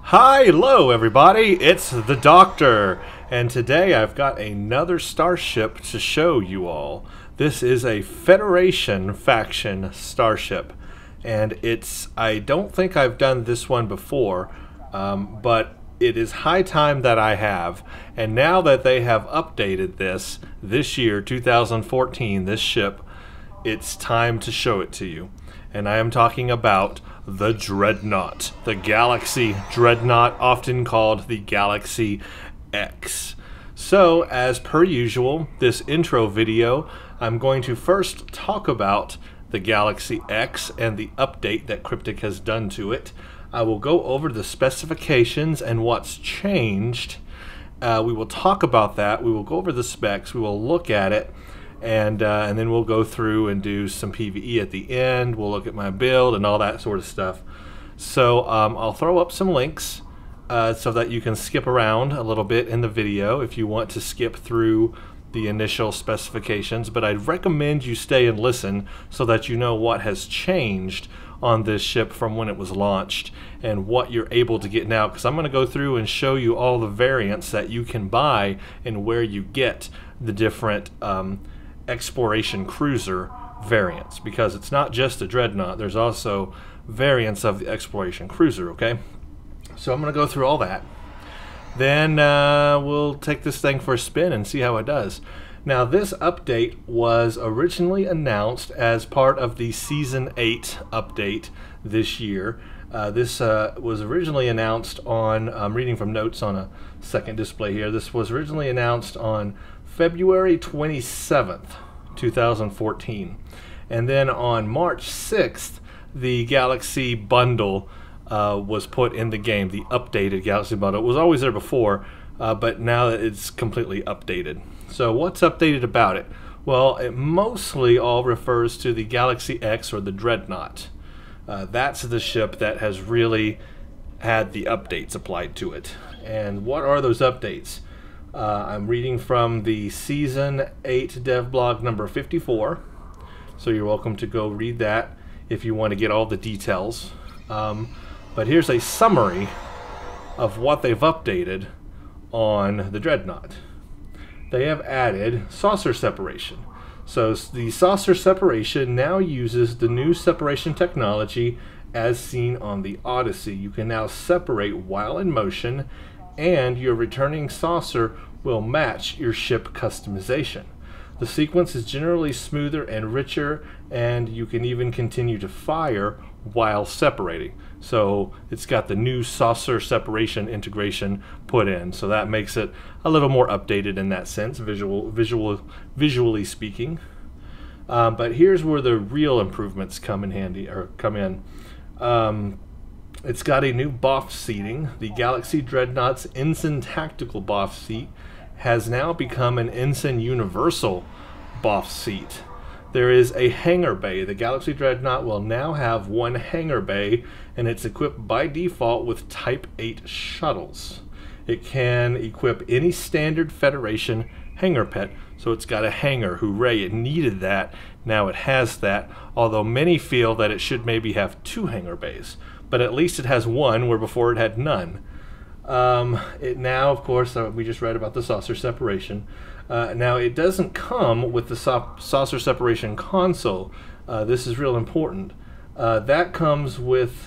Hello everybody, it's the Doctor, and today I've got another starship to show you all. This is a Federation faction starship, and I don't think I've done this one before, but it is high time that I have, and now that they have updated this year, 2014, this ship, it's time to show it to you. And I am talking about the Dreadnought, the Galaxy Dreadnought, often called the Galaxy X. So, as per usual, this intro video, I'm going to first talk about the Galaxy X and the update that Cryptic has done to it. I will go over the specifications and what's changed. We will talk about that. We will go over the specs. We will look at it. And then we'll go through and do some PvE at the end. We'll look at my build and all that sort of stuff. So I'll throw up some links so that you can skip around a little bit in the video if you want to skip through the initial specifications. But I'd recommend you stay and listen so that you know what has changed on this ship from when it was launched and what you're able to get now. Because I'm going to go through and show you all the variants that you can buy and where you get the different exploration cruiser variants, because it's not just a Dreadnought, there's also variants of the exploration cruiser. Okay, so I'm going to go through all that, then we'll take this thing for a spin and see how it does. Now, this update was originally announced as part of the Season 8 update this year. This was originally announced on, I'm reading from notes on a second display here, this was originally announced on February 27th, 2014. And then on March 6th, the Galaxy Bundle was put in the game, the updated Galaxy Bundle. It was always there before, but now it's completely updated. So what's updated about it? Well, it mostly all refers to the Galaxy X, or the Dreadnought. That's the ship that has really had the updates applied to it. And what are those updates? I'm reading from the Season 8 dev blog number 54, so you're welcome to go read that if you want to get all the details. But here's a summary of what they've updated on the Dreadnought. They have added saucer separation. So the saucer separation now uses the new separation technology as seen on the Odyssey. You can now separate while in motion, and your returning saucer will match your ship customization. The sequence is generally smoother and richer, and you can even continue to fire while separating. So it's got the new saucer separation integration put in, so that makes it a little more updated in that sense, visually speaking. But here's where the real improvements come in handy, or come in. It's got a new BOF seating. The Galaxy Dreadnought's Ensign Tactical BOF seat has now become an Ensign Universal BOF seat. There is a hangar bay. The Galaxy Dreadnought will now have one hangar bay, and it's equipped by default with Type 8 shuttles. It can equip any standard Federation hangar pet, so it's got a hangar. Hooray, it needed that. Now it has that, although many feel that it should maybe have two hangar bays. But at least it has one, where before it had none. It now, of course, we just read about the saucer separation. Now, it doesn't come with the saucer separation console. This is real important. That comes with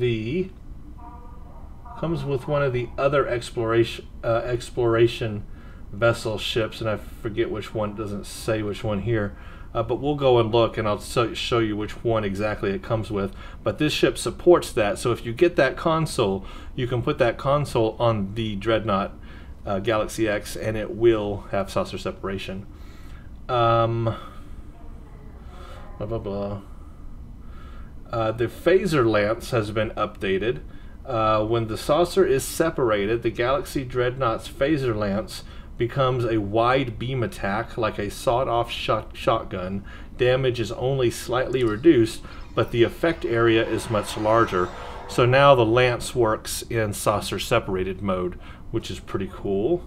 one of the other exploration vessel ships, and I forget which one. It doesn't say which one here. But we'll go and look, and I'll show you which one exactly it comes with. But this ship supports that, so if you get that console, you can put that console on the Dreadnought Galaxy X, and it will have saucer separation. The phaser lance has been updated. When the saucer is separated, the Galaxy Dreadnought's phaser lance becomes a wide beam attack like a sawed-off shotgun. Damage is only slightly reduced, but the effect area is much larger. So now the lance works in saucer separated mode, which is pretty cool.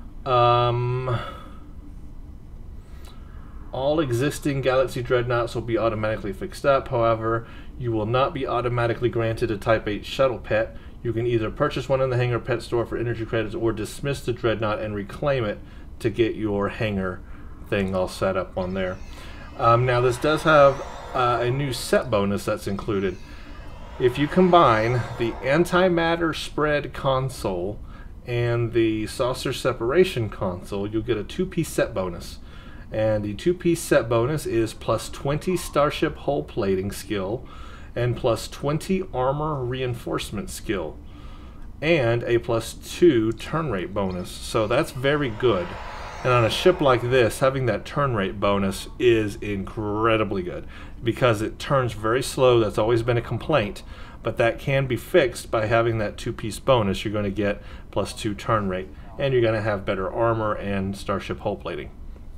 All existing Galaxy Dreadnoughts will be automatically fixed up. However, you will not be automatically granted a Type 8 shuttle pet. You can either purchase one in the hangar pet store for energy credits or dismiss the Dreadnought and reclaim it to get your hangar thing all set up on there. Now this does have a new set bonus that's included. If you combine the antimatter spread console and the saucer separation console, you'll get a 2-piece set bonus. And the 2-piece set bonus is plus 20 starship hull plating skill and plus 20 armor reinforcement skill and a plus 2 turn rate bonus. So that's very good. And on a ship like this, having that turn rate bonus is incredibly good because it turns very slow. That's always been a complaint, but that can be fixed by having that 2-piece bonus. You're going to get plus 2 turn rate, and you're going to have better armor and starship hull plating.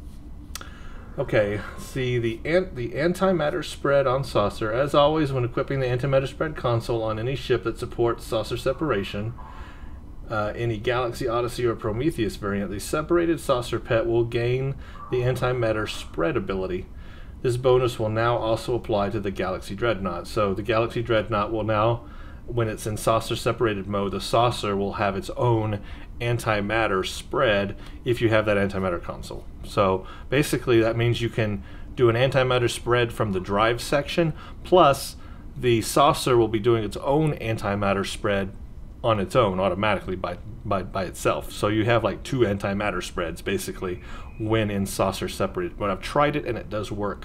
Okay, see the antimatter spread on saucer. As always, when equipping the antimatter spread console on any ship that supports saucer separation, any Galaxy, Odyssey, or Prometheus variant, the separated saucer pet will gain the antimatter spread ability. This bonus will now also apply to the Galaxy Dreadnought. So the Galaxy Dreadnought will now, when it's in saucer separated mode, the saucer will have its own antimatter spread if you have that antimatter console. So basically that means you can do an antimatter spread from the drive section, plus the saucer will be doing its own antimatter spread on its own automatically by itself. So you have like 2 antimatter spreads basically when in saucer separated. But I've tried it and it does work.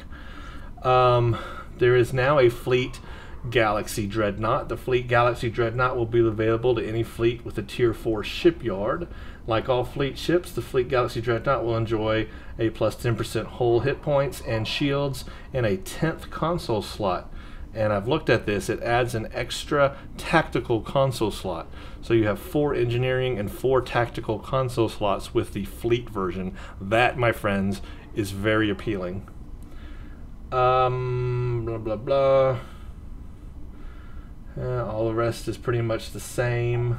There is now a Fleet Galaxy Dreadnought. The Fleet Galaxy Dreadnought will be available to any fleet with a Tier 4 shipyard. Like all fleet ships, the Fleet Galaxy Dreadnought will enjoy a plus 10% hull hit points and shields and a 10th console slot. And I've looked at this, it adds an extra tactical console slot. So you have 4 engineering and 4 tactical console slots with the fleet version. That, my friends, is very appealing. Blah, blah, blah. All the rest is pretty much the same.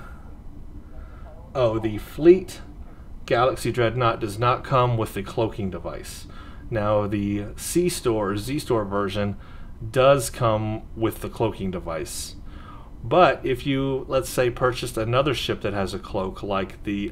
Oh, the Fleet Galaxy Dreadnought does not come with the cloaking device. Now, the C-Store or Z-Store version does come with the cloaking device. But if you, let's say, purchased another ship that has a cloak, like the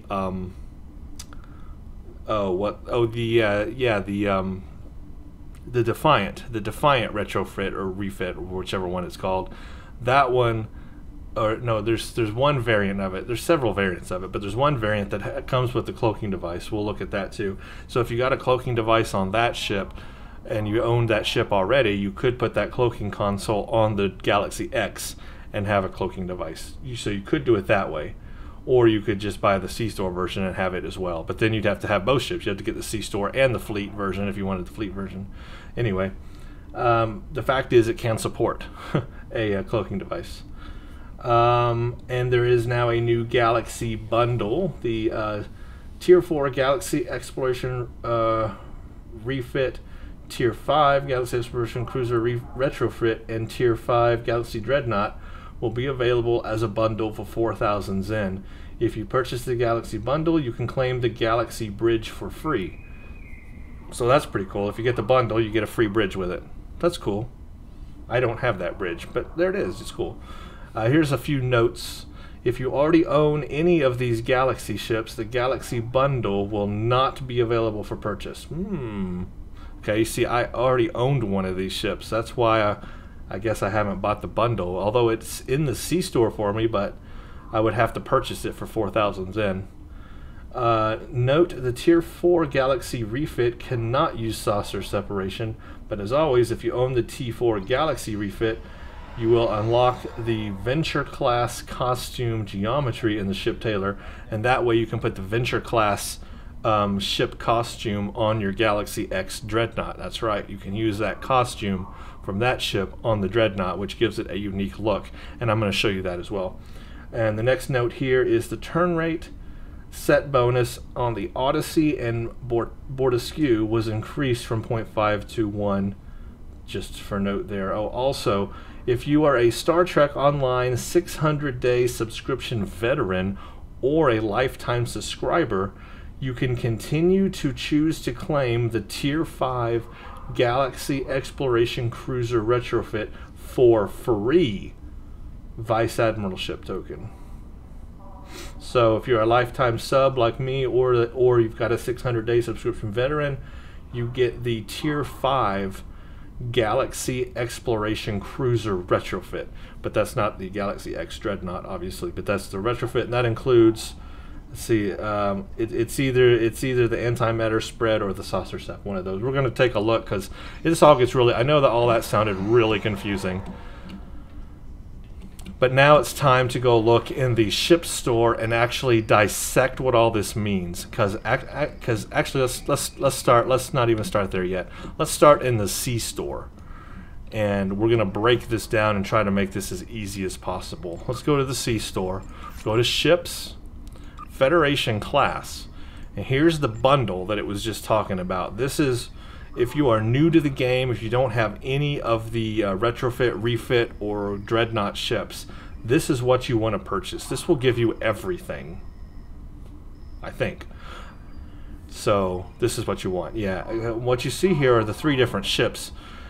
the Defiant retrofit or refit, or whichever one it's called, that one, or no, there's one variant of it. There's several variants of it, but there's one variant that comes with the cloaking device. We'll look at that too. So if you got a cloaking device on that ship and you owned that ship already, you could put that cloaking console on the Galaxy X and have a cloaking device. So you could do it that way, or you could just buy the C-Store version and have it as well. But then you'd have to have both ships. You have to get the C-Store and the Fleet version if you wanted the Fleet version. Anyway, the fact is it can support a cloaking device. And there is now a new Galaxy bundle, the Tier 4 Galaxy Exploration Refit, Tier 5 Galaxy Exploration Cruiser Retrofit, and Tier 5 Galaxy Dreadnought will be available as a bundle for 4,000 Zen. If you purchase the Galaxy bundle, you can claim the Galaxy Bridge for free. So that's pretty cool. If you get the bundle, you get a free bridge with it. That's cool. I don't have that bridge, but there it is. It's cool. Here's a few notes. If you already own any of these Galaxy ships, the Galaxy bundle will not be available for purchase. Okay, you see, I already owned one of these ships. That's why I guess I haven't bought the bundle, although it's in the C-Store for me, but I would have to purchase it for 4,000 Zen. Note, the Tier 4 Galaxy Refit cannot use saucer separation, but as always, if you own the T4 Galaxy Refit, you will unlock the Venture Class costume geometry in the ship Taylor, and that way you can put the Venture Class ship costume on your Galaxy X Dreadnought. That's right, you can use that costume from that ship on the Dreadnought, which gives it a unique look, and I'm going to show you that as well. And the next note here is the turn rate set bonus on the Odyssey and Bordeaux was increased from 0.5 to 1, just for note there. Oh, also, if you are a Star Trek Online 600-day subscription veteran or a lifetime subscriber, you can continue to choose to claim the Tier 5 Galaxy Exploration Cruiser Retrofit for free. Vice Admiralship token. So if you're a lifetime sub like me, or you've got a 600-day subscription veteran, you get the Tier 5 Galaxy Exploration Cruiser retrofit. But that's not the Galaxy X Dreadnought, obviously, but that's the retrofit, and that includes, let's see, it's either the antimatter spread or the saucer step, one of those. We're going to take a look, because this all gets really, I know that all that sounded really confusing. But now it's time to go look in the ship store and actually dissect what all this means. Because actually, let's not even start there yet. Let's start in the C store, and we're gonna break this down and try to make this as easy as possible. Let's go to the C store. Go to Ships, Federation Class, and here's the bundle that it was just talking about. This is, if you are new to the game, if you don't have any of the retrofit, refit, or Dreadnought ships, this is what you want to purchase. This will give you everything, I think. So this is what you want. Yeah, what you see here are the 3 different ships.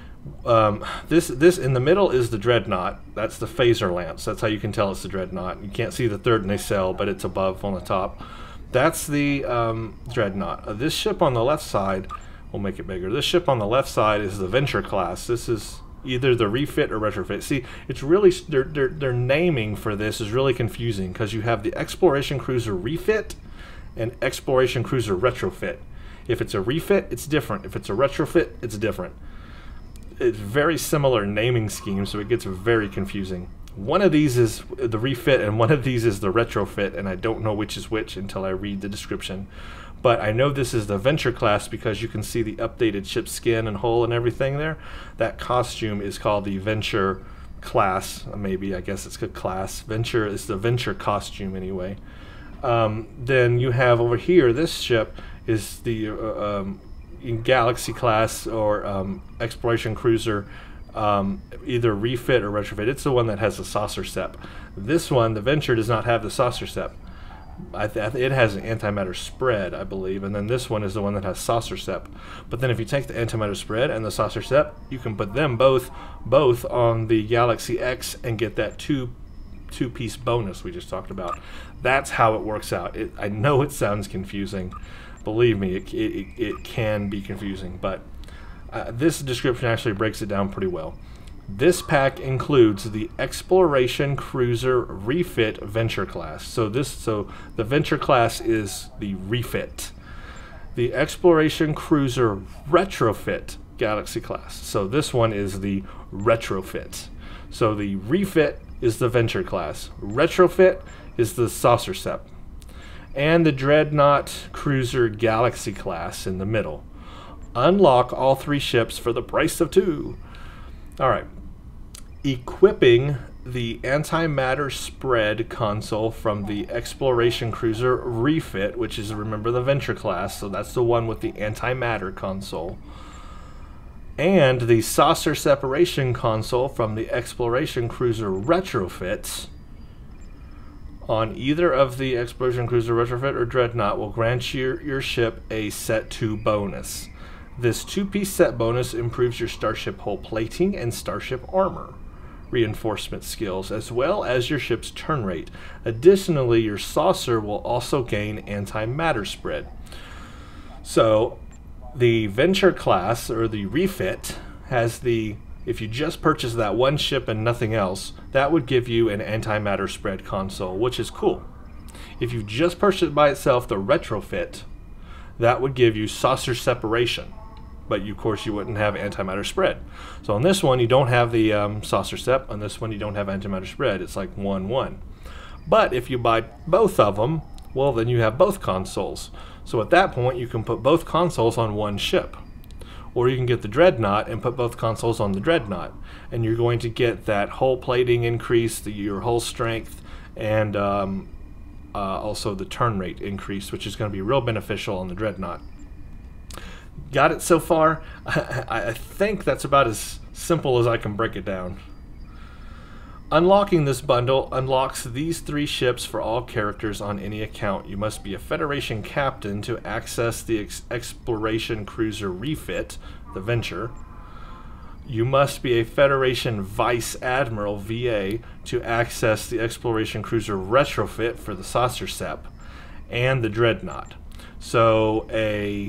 This in the middle is the Dreadnought. That's the phaser lance. That's how you can tell it's the Dreadnought. You can't see the third nacelle, but it's above on the top. That's the Dreadnought. This ship on the left side, we'll make it bigger. This ship on the left side is the Venture class. This is either the refit or retrofit. See, it's really, their naming for this is really confusing, because you have the Exploration Cruiser refit and Exploration Cruiser retrofit. If it's a refit, it's different. If it's a retrofit, it's different. It's very similar naming scheme, so it gets very confusing. One of these is the refit and one of these is the retrofit, and I don't know which is which until I read the description. But I know this is the Venture class because you can see the updated ship skin and hull and everything there. That costume is called the Venture class. Maybe, I guess it's a class. Venture is the Venture costume anyway. Then you have over here, this ship is the Galaxy class or Exploration Cruiser, either refit or retrofit. It's the one that has the saucer step. This one, the Venture, does not have the saucer step. It has an antimatter spread, I believe, and then this one is the one that has saucer step. But then if you take the antimatter spread and the saucer step, you can put them both on the Galaxy X and get that two-piece bonus we just talked about. That's how it works out. I know it sounds confusing. Believe me, it can be confusing, but this description actually breaks it down pretty well. This pack includes the Exploration Cruiser Refit Venture class. So the Venture class is the refit. The Exploration Cruiser Retrofit Galaxy class. So this one is the retrofit. So the refit is the Venture class. Retrofit is the saucer step. And the Dreadnought Cruiser Galaxy class in the middle. Unlock all 3 ships for the price of 2. Alright. Equipping the antimatter spread console from the Exploration Cruiser refit, which is, remember, the Venture class, so that's the one with the antimatter console, and the saucer separation console from the Exploration Cruiser retrofit on either of the Exploration Cruiser retrofit or Dreadnought will grant your ship a set 2 bonus. This 2-piece set bonus improves your starship hull plating and starship armor reinforcement skills, as well as your ship's turn rate. Additionally, your saucer will also gain antimatter spread. So the Venture class, or the refit, has the, if you just purchase that one ship and nothing else, that would give you an antimatter spread console, which is cool. If you just purchase it by itself, the retrofit, that would give you saucer separation. But of course you wouldn't have antimatter spread. So on this one you don't have the saucer step. On this one you don't have antimatter spread. It's like 1-1. But if you buy both of them, well, then you have both consoles. So at that point you can put both consoles on one ship. Or you can get the Dreadnought and put both consoles on the Dreadnought. And you're going to get that hull plating increase, your hull strength, and also the turn rate increase, which is going to be real beneficial on the Dreadnought. Got it so far? I think that's about as simple as I can break it down. Unlocking this bundle unlocks these 3 ships for all characters on any account. You must be a Federation captain to access the Exploration Cruiser refit, the Venture. You must be a Federation Vice Admiral VA to access the Exploration Cruiser retrofit for the Saucer Sep and the Dreadnought. So a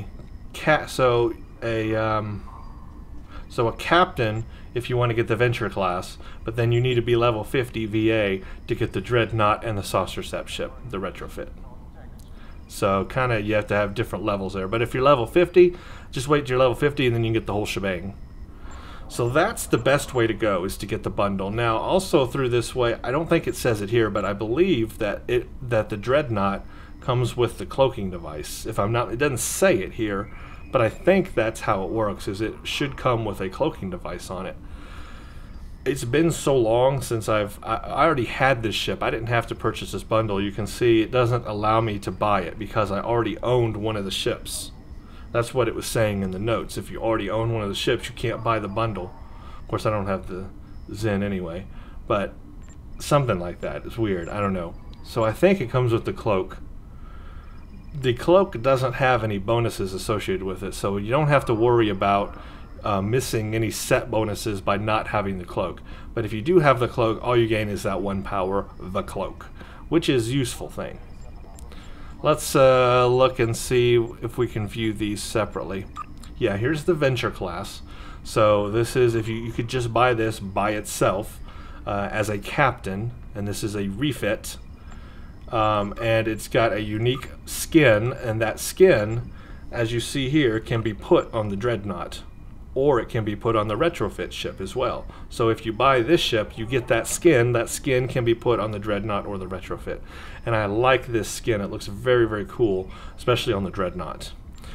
captain if you want to get the Venture class, but then you need to be level 50 VA to get the Dreadnought and the Saucer Sep ship, the retrofit. So kind of you have to have different levels there. But if you're level 50, just wait till you're level 50 and then you can get the whole shebang. So that's the best way to go, is to get the bundle. Now, also through this way, I don't think it says it here, but I believe that the Dreadnought comes with the cloaking device. If I'm not, it doesn't say it here, but I think that's how it works, is it should come with a cloaking device on it. It's been so long since I already had this ship. I didn't have to purchase this bundle. You can see it doesn't allow me to buy it because I already owned one of the ships. That's what it was saying in the notes. If you already own one of the ships, you can't buy the bundle. Of course, I don't have the Zen anyway, but something like that. It's weird. I don't know. So I think it comes with the cloak. The cloak doesn't have any bonuses associated with it, so you don't have to worry about missing any set bonuses by not having the cloak. But if you do have the cloak, all you gain is that 1 power, the cloak, which is a useful thing. Let's look and see if we can view these separately. Yeah, here's the Venture class. So this is, if you could just buy this by itself as a captain, and this is a refit, and it's got a unique skin, and that skin, as you see here, can be put on the Dreadnought, or it can be put on the retrofit ship as well. So if you buy this ship, you get that skin. That skin can be put on the Dreadnought or the retrofit. And I like this skin. It looks very, very cool, especially on the Dreadnought.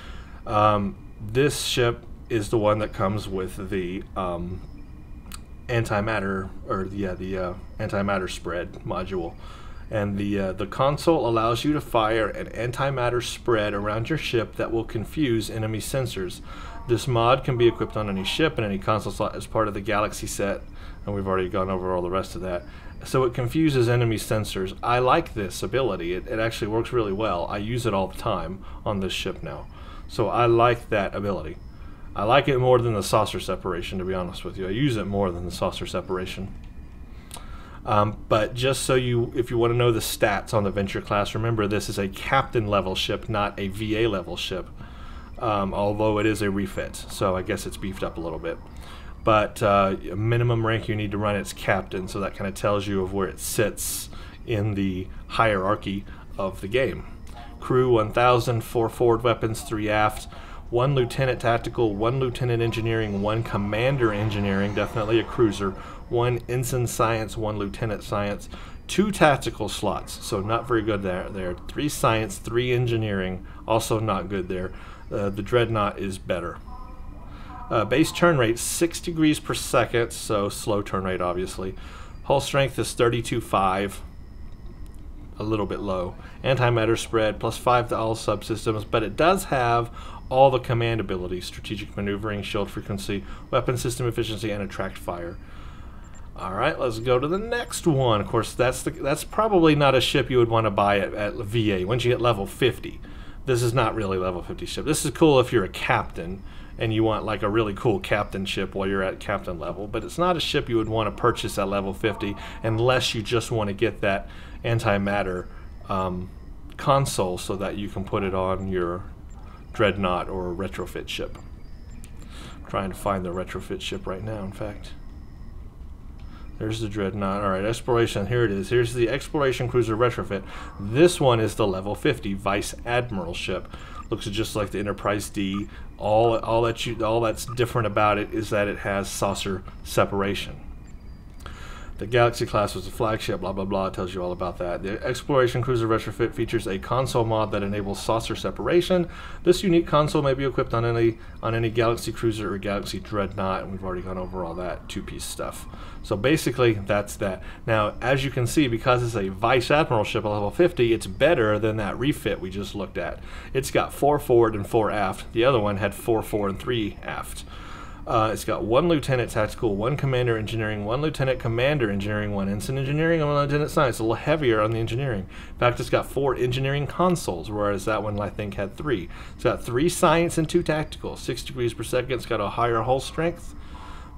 This ship is the one that comes with the antimatter, or the antimatter spread module. And the console allows you to fire an antimatter spread around your ship that will confuse enemy sensors. This mod can be equipped on any ship and any console slot as part of the Galaxy set, and we've already gone over all the rest of that. So it confuses enemy sensors. I like this ability. It actually works really well. I use it all the time on this ship now. So I like that ability. I like it more than the saucer separation, to be honest with you. I use it more than the saucer separation. But just so if you want to know the stats on the Venture class, remember this is a captain level ship, not a VA level ship. Although it is a refit, so I guess it's beefed up a little bit. But minimum rank you need to run its captain, so that kind of tells you of where it sits in the hierarchy of the game. Crew 1,000, 4 forward weapons, 3 aft, 1 lieutenant tactical, 1 lieutenant engineering, 1 commander engineering, definitely a cruiser, 1 ensign science, 1 lieutenant science, 2 tactical slots, so not very good there. 3 science, 3 engineering, also not good there. The Dreadnought is better. Base turn rate 6 degrees per second, so slow turn rate obviously. Hull strength is 32.5, a little bit low. Antimatter spread +5 to all subsystems, but it does have all the command abilities: strategic maneuvering, shield frequency, weapon system efficiency, and attract fire. Alright, let's go to the next one. Of course, that's probably not a ship you would want to buy at VA once you get level 50. This is not really level 50 ship. This is cool if you're a captain and you want like a really cool captain ship while you're at captain level, but it's not a ship you would want to purchase at level 50 unless you just want to get that antimatter console so that you can put it on your Dreadnought or retrofit ship. I'm trying to find the retrofit ship right now, in fact. There's the Dreadnought. Alright, exploration, here it is. Here's the exploration cruiser retrofit. This one is the level 50 Vice Admiral ship. Looks just like the Enterprise D. All that's different about it is that it has saucer separation. The Galaxy class was a flagship, blah blah blah, it tells you all about that. The Exploration Cruiser Retrofit features a console mod that enables saucer separation. This unique console may be equipped on any Galaxy Cruiser or Galaxy Dreadnought, and we've already gone over all that 2-piece stuff. So basically, that's that. Now, as you can see, because it's a Vice Admiral ship at level 50, it's better than that refit we just looked at. It's got 4 forward and 4 aft. The other one had 4 forward and 3 aft. It's got 1 lieutenant tactical, 1 commander engineering, 1 lieutenant commander engineering, 1 ensign engineering, and 1 lieutenant science. A little heavier on the engineering. In fact, it's got 4 engineering consoles, whereas that one I think had 3. It's got 3 science and 2 tactical, 6 degrees per second. It's got a higher hull strength,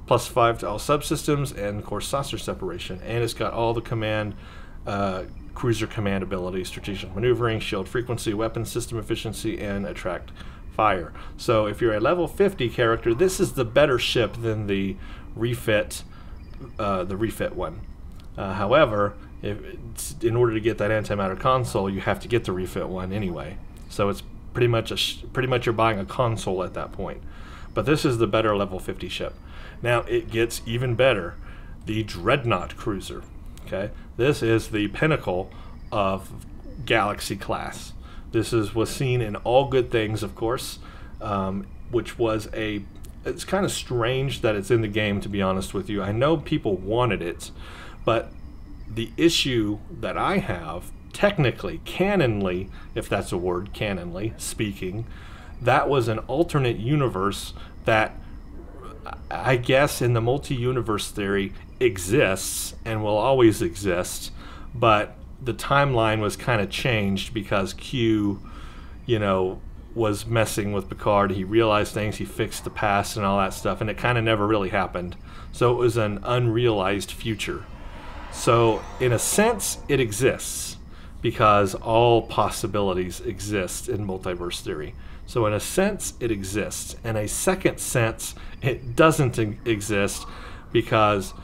+5 to all subsystems, and of course saucer separation. And it's got all the cruiser command abilities: strategic maneuvering, shield frequency, weapon system efficiency, and attract fire. So if you're a level 50 character, this is the better ship than the refit one. However, in order to get that antimatter console, you have to get the refit one anyway. So it's pretty much you're buying a console at that point. But this is the better level 50 ship. Now it gets even better. The Dreadnought cruiser. Okay, this is the pinnacle of Galaxy class. This was seen in All Good Things, of course, which was it's kind of strange that it's in the game, to be honest with you. I know people wanted it, but the issue that I have, technically, canonly, if that's a word, canonly speaking, that was an alternate universe that I guess in the multi-universe theory exists and will always exist, but the timeline was kind of changed because Q, was messing with Picard. He realized things, he fixed the past and all that stuff, and it kind of never really happened. So it was an unrealized future. So in a sense, it exists because all possibilities exist in multiverse theory. So in a sense, it exists. In a second sense, it doesn't exist because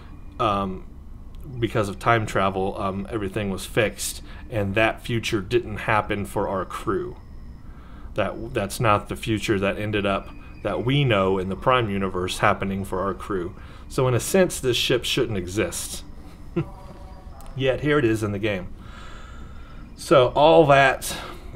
of time travel, everything was fixed, and that future didn't happen for our crew. That's not the future that ended up, that we know in the Prime universe, happening for our crew. So in a sense, this ship shouldn't exist. Yet here it is in the game. So all that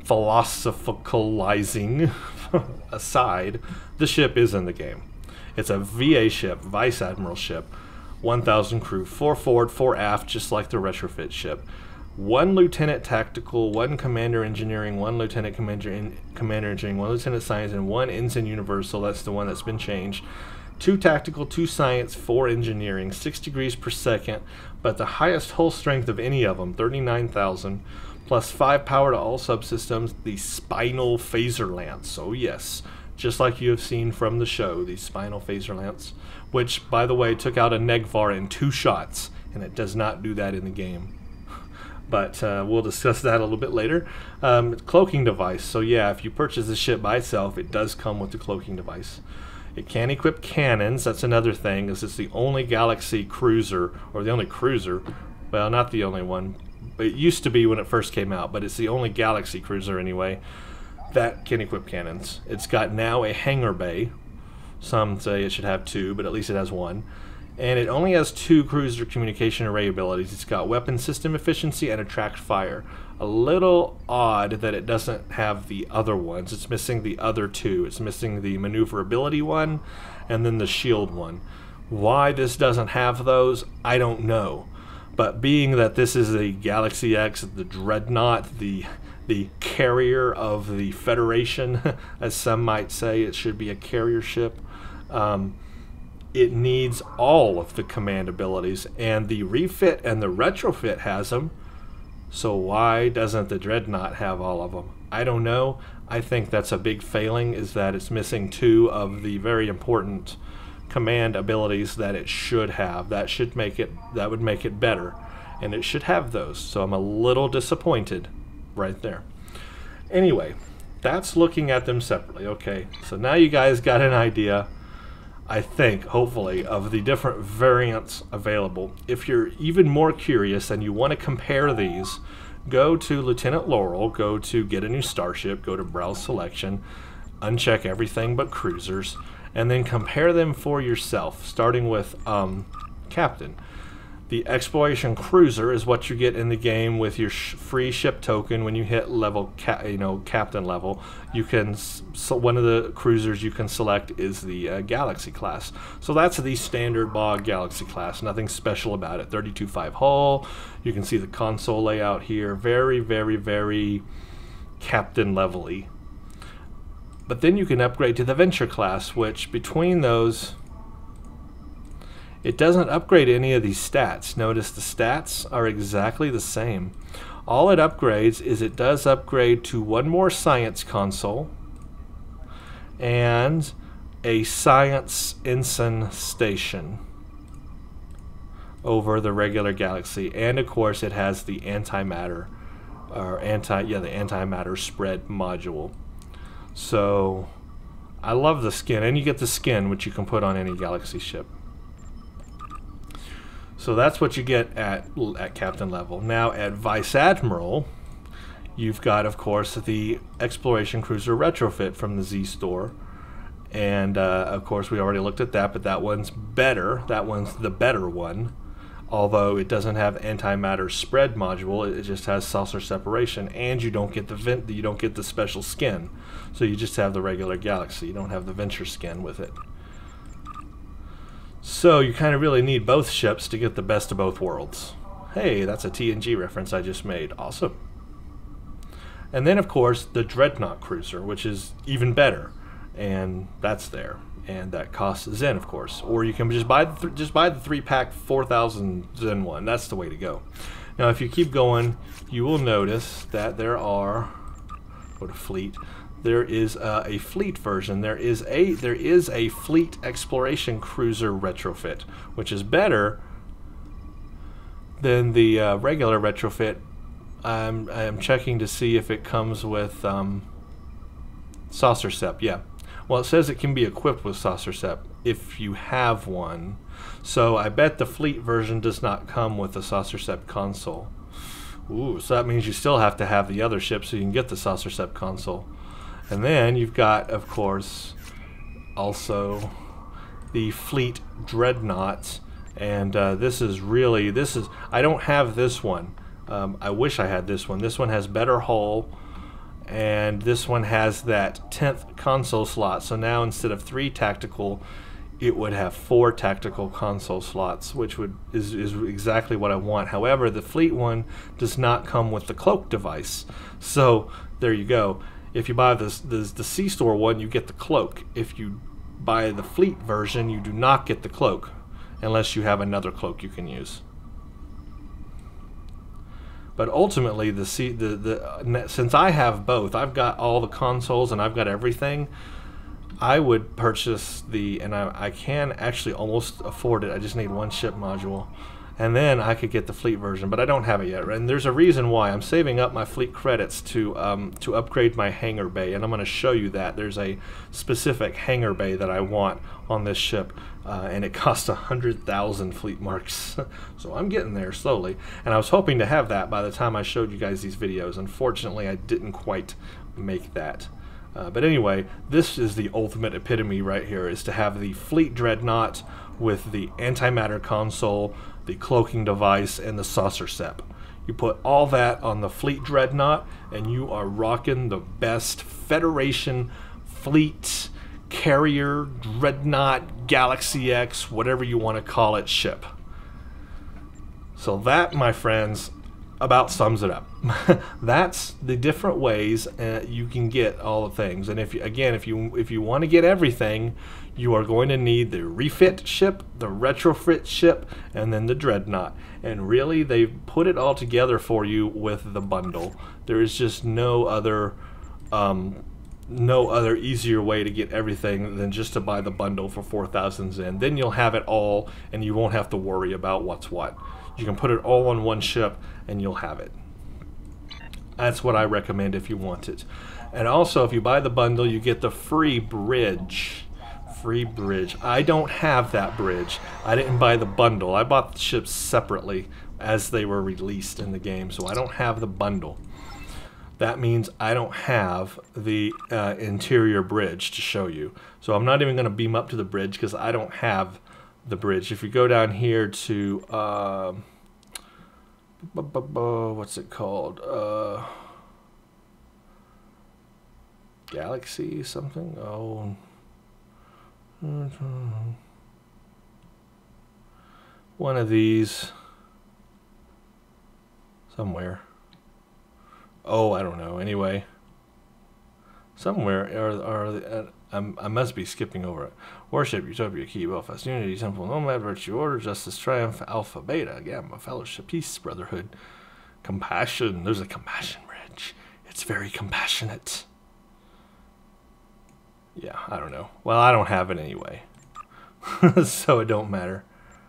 philosophicalizing aside, the ship is in the game. It's a VA ship, Vice Admiral ship, 1,000 crew, 4 forward, 4 aft, just like the retrofit ship. 1 lieutenant tactical, 1 commander engineering, 1 lieutenant commander engineering, 1 lieutenant science, and 1 ensign universal. That's the one that's been changed. 2 tactical, 2 science, 4 engineering, 6 degrees per second, but the highest hull strength of any of them, 39,000, plus 5 power to all subsystems, the spinal phaser lance. Oh yes, just like you have seen from the show, the spinal phaser lance, which, by the way, took out a Negvar in 2 shots, and it does not do that in the game. But we'll discuss that a little bit later. Cloaking device. So yeah, if you purchase the ship by itself, it does come with the cloaking device. It can equip cannons. That's another thing, is it's the only Galaxy cruiser, or the only cruiser, well, not the only one, but it used to be when it first came out, but it's the only Galaxy cruiser anyway that can equip cannons. It's got now a hangar bay. Some say it should have 2, but at least it has 1. And it only has 2 cruiser communication array abilities. It's got weapon system efficiency and attract fire. A little odd that it doesn't have the other ones. It's missing the other 2. It's missing the maneuverability one and then the shield one. Why this doesn't have those, I don't know. But being that this is a Galaxy X, the Dreadnought, the carrier of the Federation, as some might say, it should be a carrier ship. It needs all of the command abilities, and the refit and the retrofit has them. So why doesn't the Dreadnought have all of them? I don't know. I think that's a big failing, is that it's missing 2 of the very important command abilities that it should have. That would make it better, and it should have those. So I'm a little disappointed right there. Anyway, that's looking at them separately. Okay, so now you guys got an idea, I think, hopefully, of the different variants available. If you're even more curious and you want to compare these, go to Lieutenant Laurel, go to Get a New Starship, go to Browse Selection, uncheck everything but cruisers, and then compare them for yourself, starting with Captain. The Exploration Cruiser is what you get in the game with your free ship token when you hit level, Captain level. You can, so one of the cruisers you can select is the Galaxy class. So that's the standard bog Galaxy class. Nothing special about it. 32.5 hull. You can see the console layout here. Very, very, very Captain level-y. But then you can upgrade to the Venture class, which between those, it doesn't upgrade any of these stats. Notice the stats are exactly the same. All it upgrades is it does upgrade to 1 more science console and a science ensign station over the regular galaxy, and of course it has the antimatter or the antimatter spread module. So I love the skin, and you get the skin which you can put on any galaxy ship. So that's what you get at captain level. Now at vice admiral, you've got of course the exploration cruiser retrofit from the Z store. And of course we already looked at that, but that one's better. That one's the better one. Although it doesn't have antimatter spread module, it just has saucer separation, and you don't get the special skin. So you just have the regular galaxy. You don't have the venture skin with it. So you kind of really need both ships to get the best of both worlds. Hey, that's a TNG reference I just made. Awesome. And then of course the Dreadnought cruiser, which is even better, and that's there. And that cost is in, of course. Or you can just buy the 3-pack 4,000 Zen one. That's the way to go. Now, if you keep going, you will notice that there are, go to fleet. There is a fleet version. There is a fleet exploration cruiser retrofit, which is better than the regular retrofit. I'm checking to see if it comes with saucer sep. Yeah. Well, it says it can be equipped with saucer sep if you have one. So I bet the fleet version does not come with a saucer sep console. Ooh, so that means you still have to have the other ship so you can get the saucer sep console. And then you've got, of course, also the fleet Dreadnought. And I don't have this one. I wish I had this one. This one has better hull. And this one has that 10th console slot. So now instead of 3 tactical, it would have 4 tactical console slots, which is exactly what I want. However, the fleet one does not come with the cloak device. So there you go. If you buy the C store one, you get the cloak. If you buy the fleet version, you do not get the cloak, unless you have another cloak you can use. But ultimately, since I have both, I've got all the consoles and I've got everything, I would purchase and I can actually almost afford it. I just need 1 ship module. And then I could get the fleet version, but I don't have it yet. And there's a reason why. I'm saving up my fleet credits to upgrade my hangar bay, and I'm going to show you that. There's a specific hangar bay that I want on this ship, and it costs 100,000 fleet marks. So I'm getting there slowly, and I was hoping to have that by the time I showed you guys these videos. Unfortunately, I didn't quite make that. But anyway, this is the ultimate epitome right here, is to have the fleet Dreadnought with the antimatter console, the cloaking device, and the saucer sep. You put all that on the fleet Dreadnought and you are rocking the best Federation fleet carrier Dreadnought Galaxy X, whatever you want to call it, ship. So that, my friends, about sums it up. That's the different ways you can get all the things. And if you want to get everything, you are going to need the refit ship, the retrofit ship, and then the Dreadnought. And really, they've put it all together for you with the bundle. There is just no other easier way to get everything than just to buy the bundle for 4,000 Zen. Then you'll have it all, and you won't have to worry about what's what. You can put it all on 1 ship, and you'll have it. That's what I recommend if you want it. And also, if you buy the bundle, you get the free bridge. Free bridge. I don't have that bridge. I didn't buy the bundle. I bought the ships separately as they were released in the game, so I don't have the bundle. That means I don't have the interior bridge to show you. So I'm not even going to beam up to the bridge because I don't have the bridge. If you go down here to what's it called? Galaxy something? Oh. One of these somewhere. Oh, I don't know. Anyway, somewhere I must be skipping over it. Worship, Utopia, Key, Belfast, Unity, Temple, Nomad, Virtue, Order, Justice, Triumph, Alpha, Beta, Gamma, Fellowship, Peace, Brotherhood, Compassion. There's a Compassion bridge. It's very compassionate. Yeah, I don't know. Well, I don't have it anyway. So it don't matter.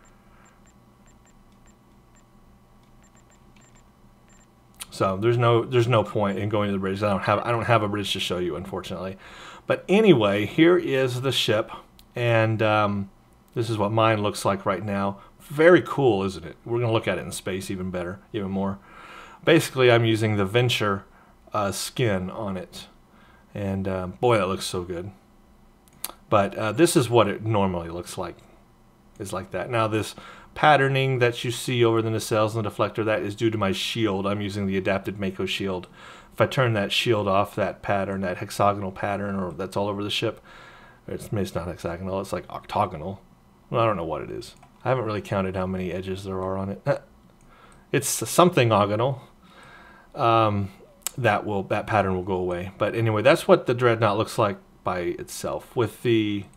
So there's no point in going to the bridge. I don't have a bridge to show you, unfortunately. But anyway, here is the ship, and this is what mine looks like right now. Very cool, isn't it? We're gonna look at it in space even better, even more. Basically, I'm using the Venture skin on it, and boy, that looks so good. But this is what it normally looks like. Is like that. Now this patterning that you see over the nacelles and the deflector, that is due to my shield. I'm using the adapted Mako shield. If I turn that shield off, that pattern, that hexagonal pattern, or that's all over the ship, it's not hexagonal, it's like octagonal. Well, I don't know what it is. I haven't really counted how many edges there are on it. It's something ogonal. That pattern will go away. But anyway, that's what the Dreadnought looks like by itself, with the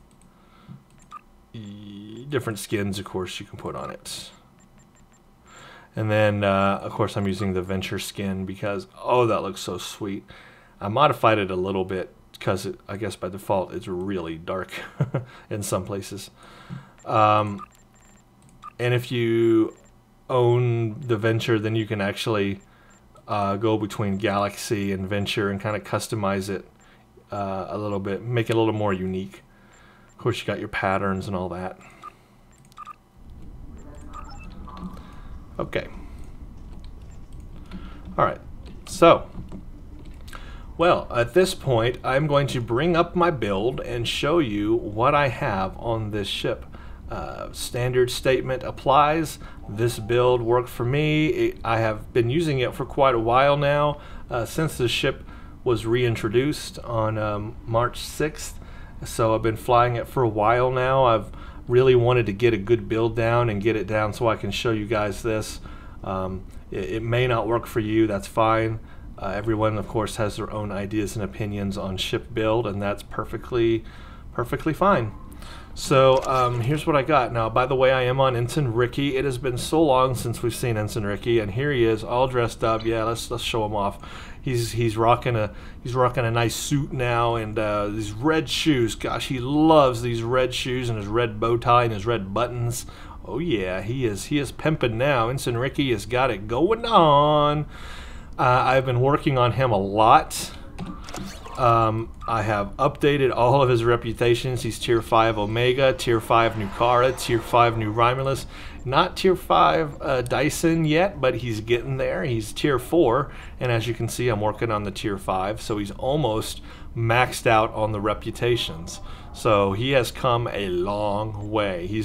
different skins, of course, you can put on it. And then, of course, I'm using the Venture skin because, oh, that looks so sweet. I modified it a little bit because I guess by default it's really dark in some places. And if you own the Venture, then you can actually go between Galaxy and Venture and kind of customize it a little bit, make it a little more unique. Of course, you got your patterns and all that. Okay. All right. So, well, at this point, I'm going to bring up my build and show you what I have on this ship. Standard statement applies. This build worked for me. I have been using it for quite a while now, since the ship was reintroduced on March 6th. So I've been flying it for a while now. I've really wanted to get a good build down and get it down so I can show you guys this. It may not work for you, that's fine. Everyone, of course, has their own ideas and opinions on ship build, and that's perfectly fine. So here's what I got. Now, by the way, I am on Ensign Ricky. It has been so long since we've seen Ensign Ricky, and here he is, all dressed up. Yeah, let's show him off. He's rocking a nice suit now, and these red shoes. Gosh, he loves these red shoes and his red bow tie and his red buttons. Oh yeah, he is pimping now. Ensign Ricky has got it going on. I've been working on him a lot. I have updated all of his reputations. He's Tier 5 Omega, Tier 5 New Kara, Tier 5 New Romulus. Not Tier 5 Dyson yet, but he's getting there. He's Tier 4, and as you can see, I'm working on the Tier 5, so he's almost maxed out on the reputations. So he has come a long way. He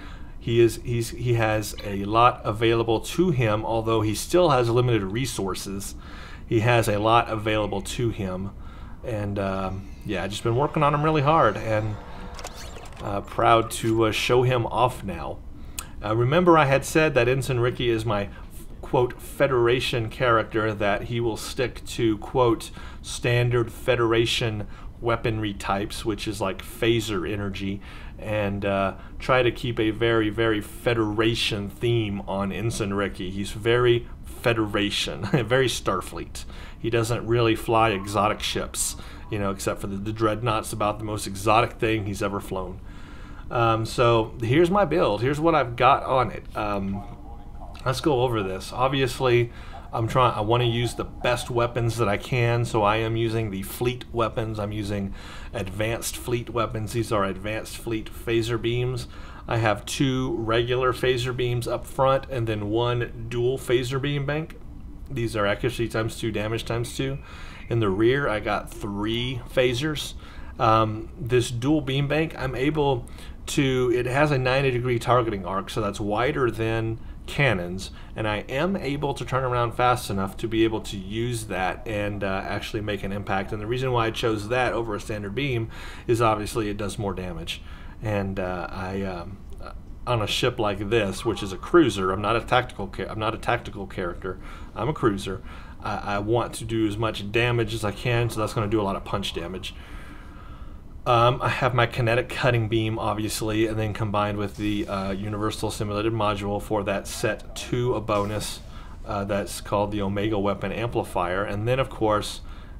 has a lot available to him, although he still has limited resources. He has a lot available to him. And yeah, I've just been working on him really hard, and proud to show him off now. Remember, I had said that Ensign Ricky is my, quote, Federation character, that he will stick to, quote, standard Federation weaponry types, which is like phaser energy, and try to keep a very, very Federation theme on Ensign Ricky. He's very Federation, very Starfleet. He doesn't really fly exotic ships, you know, except for the Dreadnought's about the most exotic thing he's ever flown. So here's my build. Here's what I've got on it. Let's go over this. Obviously, I want to use the best weapons that I can, so I am using the fleet weapons. I'm using advanced fleet weapons. These are advanced fleet phaser beams. I have 2 regular phaser beams up front and then 1 dual phaser beam bank. These are accuracy ×2, damage ×2. In the rear, I got 3 phasers. This dual beam bank, I'm able to, it has a 90-degree targeting arc, so that's wider than cannons, and I am able to turn around fast enough to be able to use that and actually make an impact. And the reason why I chose that over a standard beam is obviously it does more damage. And on a ship like this, which is a cruiser, I'm not a tactical character. I'm a cruiser. I want to do as much damage as I can, so that's going to do a lot of punch damage. I have my kinetic cutting beam, obviously, and then combined with the universal simulated module for that set 2 a bonus that's called the Omega Weapon Amplifier. And then, of course,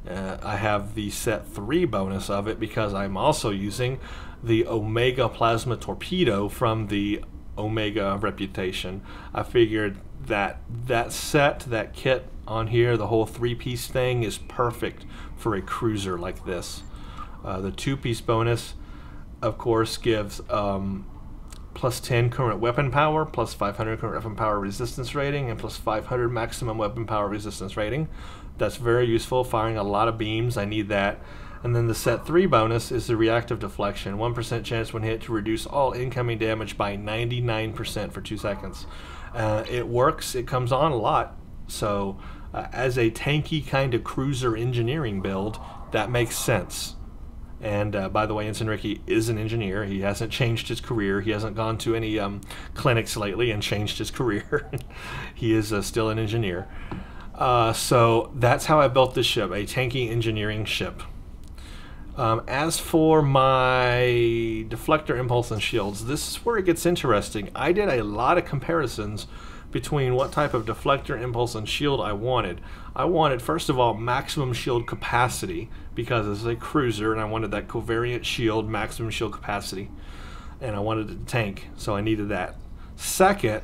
I have the set 3 bonus of it because I'm also using the Omega Plasma Torpedo from the Omega reputation. I figured that that kit on here, the whole 3-piece thing, is perfect for a cruiser like this. The 2-piece bonus, of course, gives plus 10 current weapon power, plus 500 current weapon power resistance rating, and plus 500 maximum weapon power resistance rating. That's very useful, firing a lot of beams. I need that. And then the set 3 bonus is the reactive deflection, 1% chance when hit to reduce all incoming damage by 99% for 2 seconds. It works, it comes on a lot, so as a tanky kind of cruiser engineering build, that makes sense. And by the way, Ensign Ricky is an engineer. He hasn't changed his career. He hasn't gone to any clinics lately and changed his career. He is still an engineer. So that's how I built this ship, a tanky engineering ship. As for my deflector, impulse, and shields, this is where it gets interesting. I did a lot of comparisons between what type of deflector, impulse, and shield I wanted. I wanted, first of all, maximum shield capacity, because it's a cruiser and I wanted that covariant shield, maximum shield capacity, and I wanted it to tank, so I needed that. Second,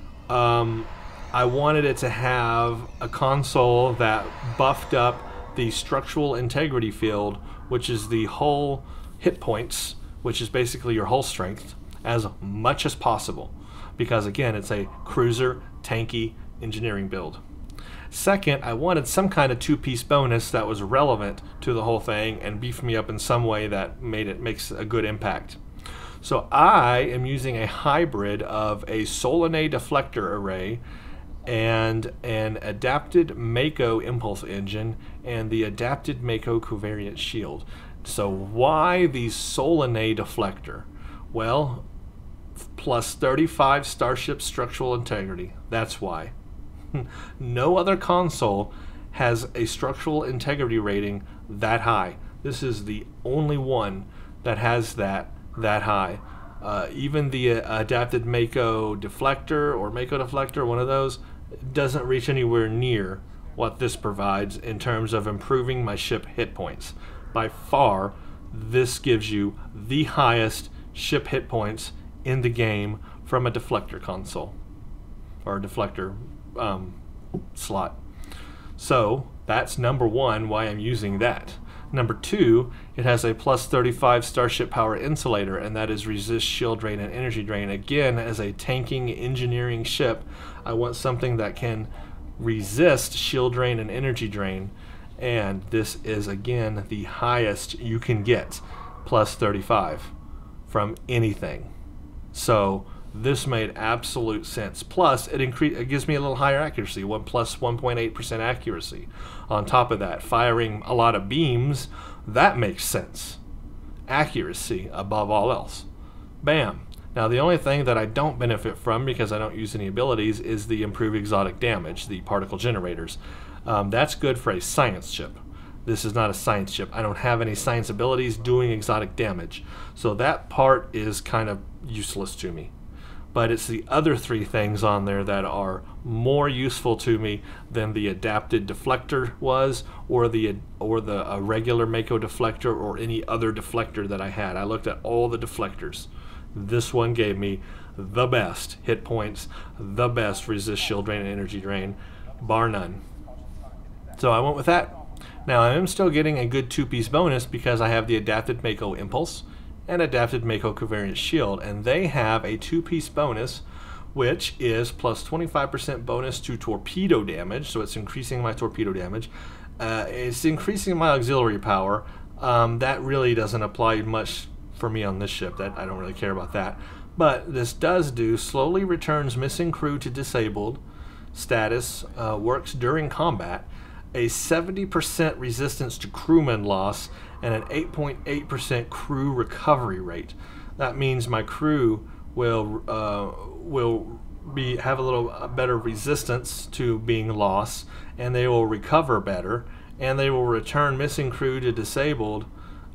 I wanted it to have a console that buffed up the structural integrity field, which is the hull hit points, which is basically your hull strength, as much as possible, because again, it's a cruiser tanky engineering build. Second, I wanted some kind of 2-piece bonus that was relevant to the whole thing and beefed me up in some way that makes a good impact. So I am using a hybrid of a Solanae deflector array and an adapted Mako impulse engine and the adapted Mako covariant shield. So why the Solanae deflector? Well, plus 35 starship structural integrity. That's why. No other console has a structural integrity rating that high. This is the only one that has that high. Even the adapted Mako deflector or Mako deflector, one of those, doesn't reach anywhere near what this provides in terms of improving my ship hit points. By far, this gives you the highest ship hit points in the game from a deflector console or a deflector slot. So that's number one, why I'm using that. Number two, it has a plus 35 starship power insulator, and that is resist shield drain and energy drain. Again, as a tanking engineering ship, I want something that can resist shield drain and energy drain, and this is again the highest you can get, plus 35 from anything. So this made absolute sense. Plus, it gives me a little higher accuracy, plus 1.8% accuracy. On top of that, firing a lot of beams, that makes sense. Accuracy above all else. Bam. Now, the only thing that I don't benefit from, because I don't use any abilities, is the improved exotic damage, the particle generators. That's good for a science ship. This is not a science ship. I don't have any science abilities doing exotic damage. So that part is kind of useless to me. But it's the other three things on there that are more useful to me than the adapted deflector was, or the regular Mako deflector, or any other deflector that I had. I looked at all the deflectors. This one gave me the best hit points, the best resist shield drain and energy drain, bar none. So I went with that. Now I am still getting a good 2-piece bonus because I have the adapted Mako impulse and adapted Mako covariant shield, and they have a 2-piece bonus, which is plus 25% bonus to torpedo damage, so it's increasing my torpedo damage. It's increasing my auxiliary power. That really doesn't apply much for me on this ship. That I don't really care about that. But this does do slowly returns missing crew to disabled status, works during combat, a 70% resistance to crewman loss, and an 8.8% crew recovery rate. That means my crew will have a little better resistance to being lost, and they will recover better, and they will return missing crew to disabled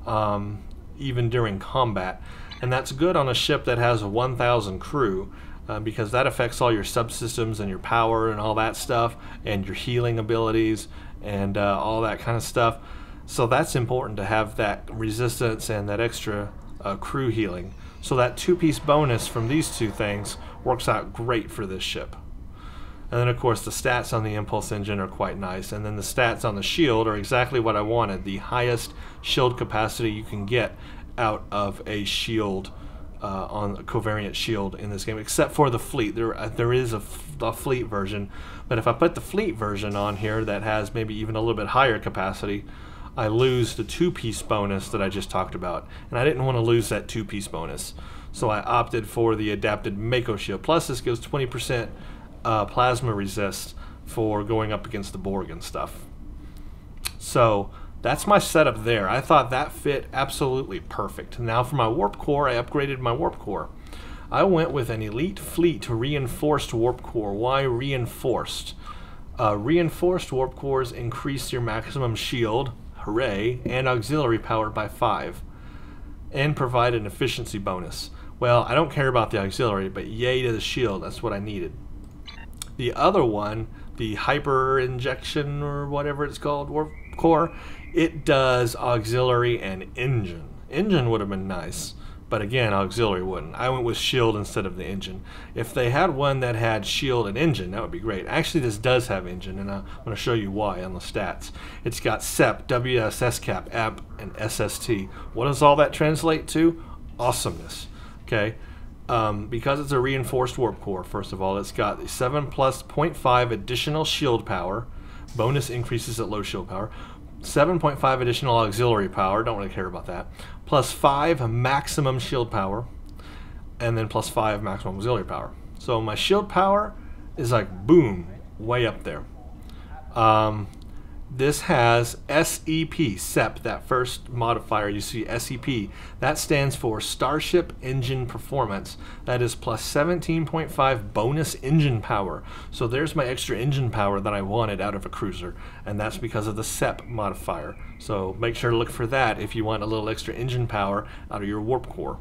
even during combat. And that's good on a ship that has 1,000 crew, because that affects all your subsystems and your power and all that stuff, and your healing abilities, and all that kind of stuff. So that's important to have that resistance and that extra crew healing. So that 2-piece bonus from these two things works out great for this ship. And then of course the stats on the impulse engine are quite nice, and then the stats on the shield are exactly what I wanted, the highest shield capacity you can get out of a shield on a covariant shield in this game, except for the fleet. There is a fleet version, but if I put the fleet version on here that has maybe even a little bit higher capacity, I lose the 2-piece bonus that I just talked about, and I didn't want to lose that 2-piece bonus, so I opted for the adapted Mako shield. Plus this gives 20% plasma resist for going up against the Borg and stuff. So that's my setup there. I thought that fit absolutely perfect. Now for my warp core, I upgraded my warp core. I went with an elite fleet reinforced warp core. Why reinforced? Reinforced warp cores increase your maximum shield, hooray, and auxiliary power by 5, and provide an efficiency bonus. Well, I don't care about the auxiliary, but yay to the shield, that's what I needed. The other one, the hyper injection or whatever it's called, warp core, it does auxiliary and engine. Engine would have been nice, but again, auxiliary wouldn't. I went with shield instead of the engine. If they had one that had shield and engine, that would be great. Actually, this does have engine, and I'm going to show you why on the stats. It's got SEP, WSS cap, AP, and SST. What does all that translate to? Awesomeness. Okay. Because it's a reinforced warp core, first of all, it's got 7 plus 0.5 additional shield power, bonus increases at low shield power, 7.5 additional auxiliary power, don't really care about that, plus 5 maximum shield power, and then plus 5 maximum auxiliary power. So my shield power is like boom, way up there. This has SEP, that first modifier you see, SEP. That stands for Starship Engine Performance. That is plus 17.5 bonus engine power. So there's my extra engine power that I wanted out of a cruiser, and that's because of the SEP modifier. So make sure to look for that if you want a little extra engine power out of your warp core.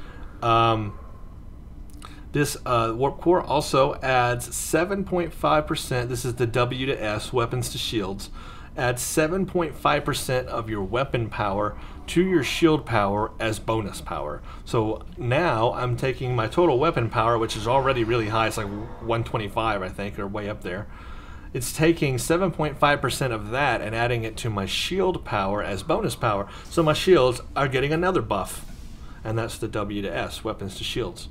This warp core also adds 7.5%, this is the W to S, weapons to shields, adds 7.5% of your weapon power to your shield power as bonus power. So now I'm taking my total weapon power, which is already really high, it's like 125 I think, or way up there. It's taking 7.5% of that and adding it to my shield power as bonus power. So my shields are getting another buff, and that's the W to S, weapons to shields.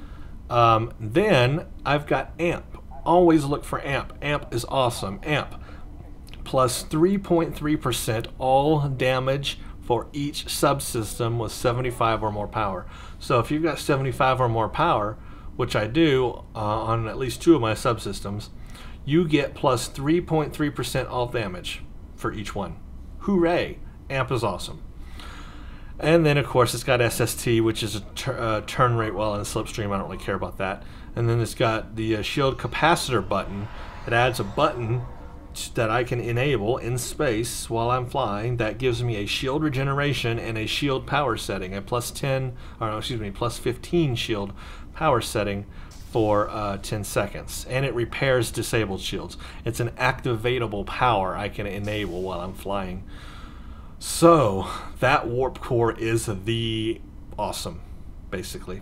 Then I've got AMP. Always look for AMP. AMP is awesome. AMP plus 3.3% all damage for each subsystem with 75 or more power. So if you've got 75 or more power, which I do on at least 2 of my subsystems, you get plus 3.3% all damage for each one. Hooray! AMP is awesome. And then of course it's got SST, which is a turn rate while in slipstream. I don't really care about that. And then it's got the shield capacitor button. It adds a button that I can enable in space while I'm flying that gives me a shield regeneration and a shield power setting, a plus 15 shield power setting for 10 seconds, and it repairs disabled shields. It's an activatable power I can enable while I'm flying. So that warp core is the awesome, basically.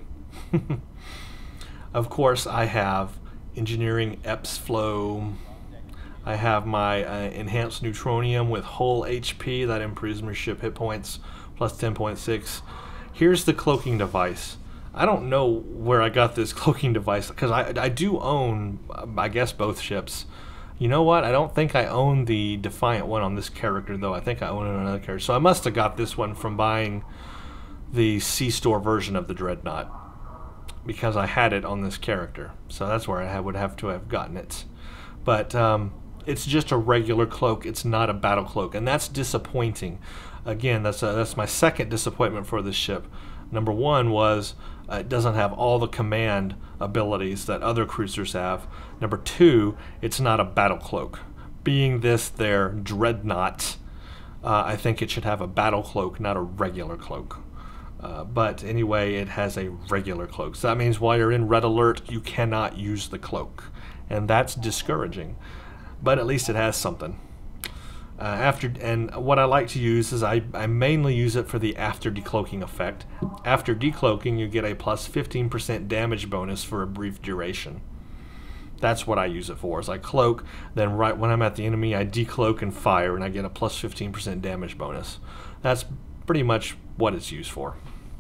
Of course I have engineering EPS flow. I have my enhanced neutronium with whole HP that improves my ship hit points plus 10.6. Here's the cloaking device. I don't know where I got this cloaking device because I do own, I guess, both ships. You know what? I don't think I own the Defiant one on this character though. I think I own it on another character. So I must have got this one from buying the C-Store version of the Dreadnought because I had it on this character. So that's where I would have to have gotten it. But it's just a regular cloak. It's not a battle cloak, and that's disappointing. Again, that's my second disappointment for this ship. Number one was it doesn't have all the command abilities that other cruisers have. Number two, it's not a battle cloak. Being this their Dreadnought, I think it should have a battle cloak, not a regular cloak. But anyway, it has a regular cloak. So that means while you're in red alert, you cannot use the cloak. And that's discouraging. But at least it has something. And what I like to use is I mainly use it for the after decloaking effect. After decloaking, you get a plus 15% damage bonus for a brief duration. That's what I use it for. Is I cloak, then right when I'm at the enemy, I decloak and fire, and I get a plus 15% damage bonus. That's pretty much what it's used for.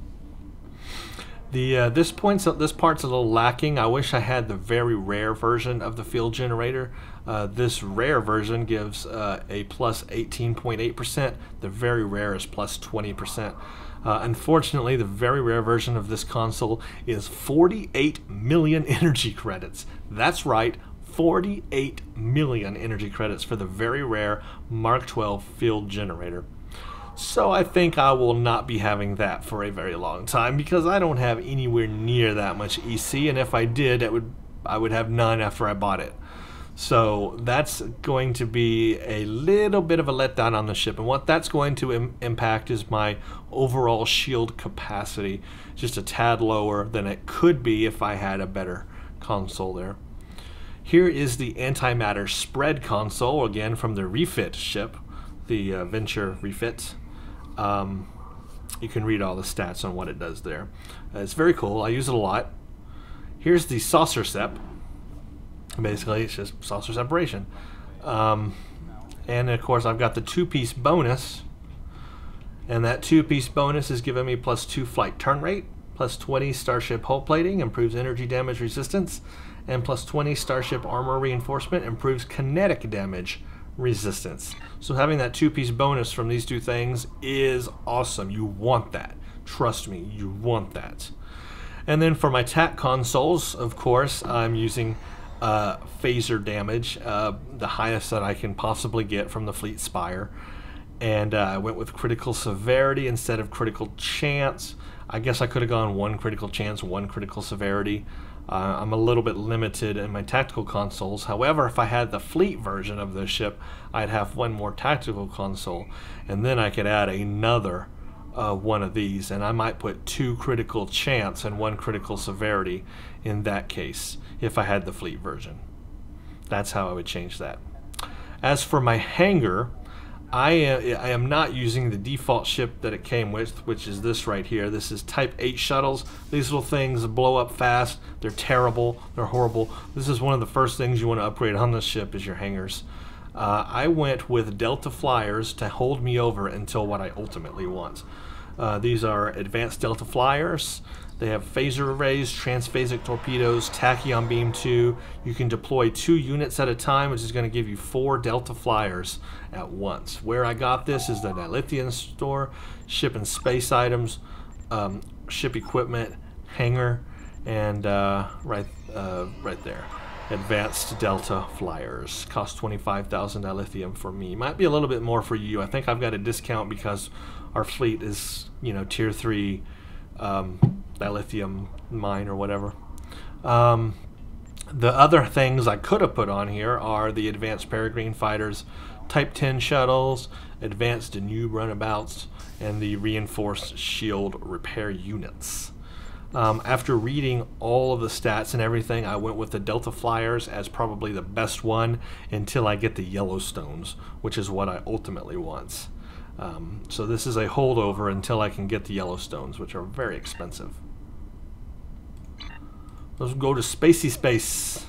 This part's a little lacking. I wish I had the very rare version of the field generator. This rare version gives a plus 18.8%. The very rare is plus 20%. Unfortunately, the very rare version of this console is 48 million energy credits. That's right, 48 million energy credits for the very rare Mark 12 field generator. So I think I will not be having that for a very long time because I don't have anywhere near that much EC, and if I did, I would have none after I bought it. So that's going to be a little bit of a letdown on the ship, and what that's going to impact is my overall shield capacity, just a tad lower than it could be if I had a better console there. Here is the antimatter spread console, again from the refit ship, the Venture refit. You can read all the stats on what it does there. It's very cool. I use it a lot. Here's the saucer sep. Basically, it's just saucer separation. And of course, I've got the 2-piece bonus. And that 2-piece bonus is giving me plus 2 flight turn rate, plus 20 starship hull plating, improves energy damage resistance, and plus 20 starship armor reinforcement, improves kinetic damage resistance. So having that 2-piece bonus from these two things is awesome. You want that. Trust me, you want that. And then for my TAC consoles, of course, I'm using phaser damage, the highest that I can possibly get from the Fleet Spire. And I went with critical severity instead of critical chance. I guess I could have gone 1 critical chance, 1 critical severity. I'm a little bit limited in my tactical consoles. However, if I had the fleet version of this ship, I'd have 1 more tactical console, and then I could add another one of these, and I might put 2 critical chance and 1 critical severity in that case if I had the fleet version. That's how I would change that. As for my hangar, I am not using the default ship that it came with, which is this right here. This is Type 8 shuttles. These little things blow up fast. They're terrible. They're horrible. This is one of the first things you want to upgrade on this ship is your hangars. I went with Delta Flyers to hold me over until what I ultimately want. These are advanced Delta Flyers. They have phaser arrays, transphasic torpedoes, tachyon beam 2. You can deploy 2 units at a time, which is going to give you 4 Delta Flyers at once. Where I got this is the Dilithium store, ship and space items, ship equipment, hangar, and right there. Advanced Delta Flyers. Cost 25,000 dilithium for me. Might be a little bit more for you. I think I've got a discount because our fleet is, you know, tier 3 dilithium mine or whatever. The other things I could have put on here are the advanced peregrine fighters, Type 10 shuttles, advanced Danube runabouts, and the reinforced shield repair units. After reading all of the stats and everything, I went with the Delta Flyers as probably the best one until I get the Yellowstones, which is what I ultimately want. So this is a holdover until I can get the Yellowstones, which are very expensive. Let's go to Spacey Space.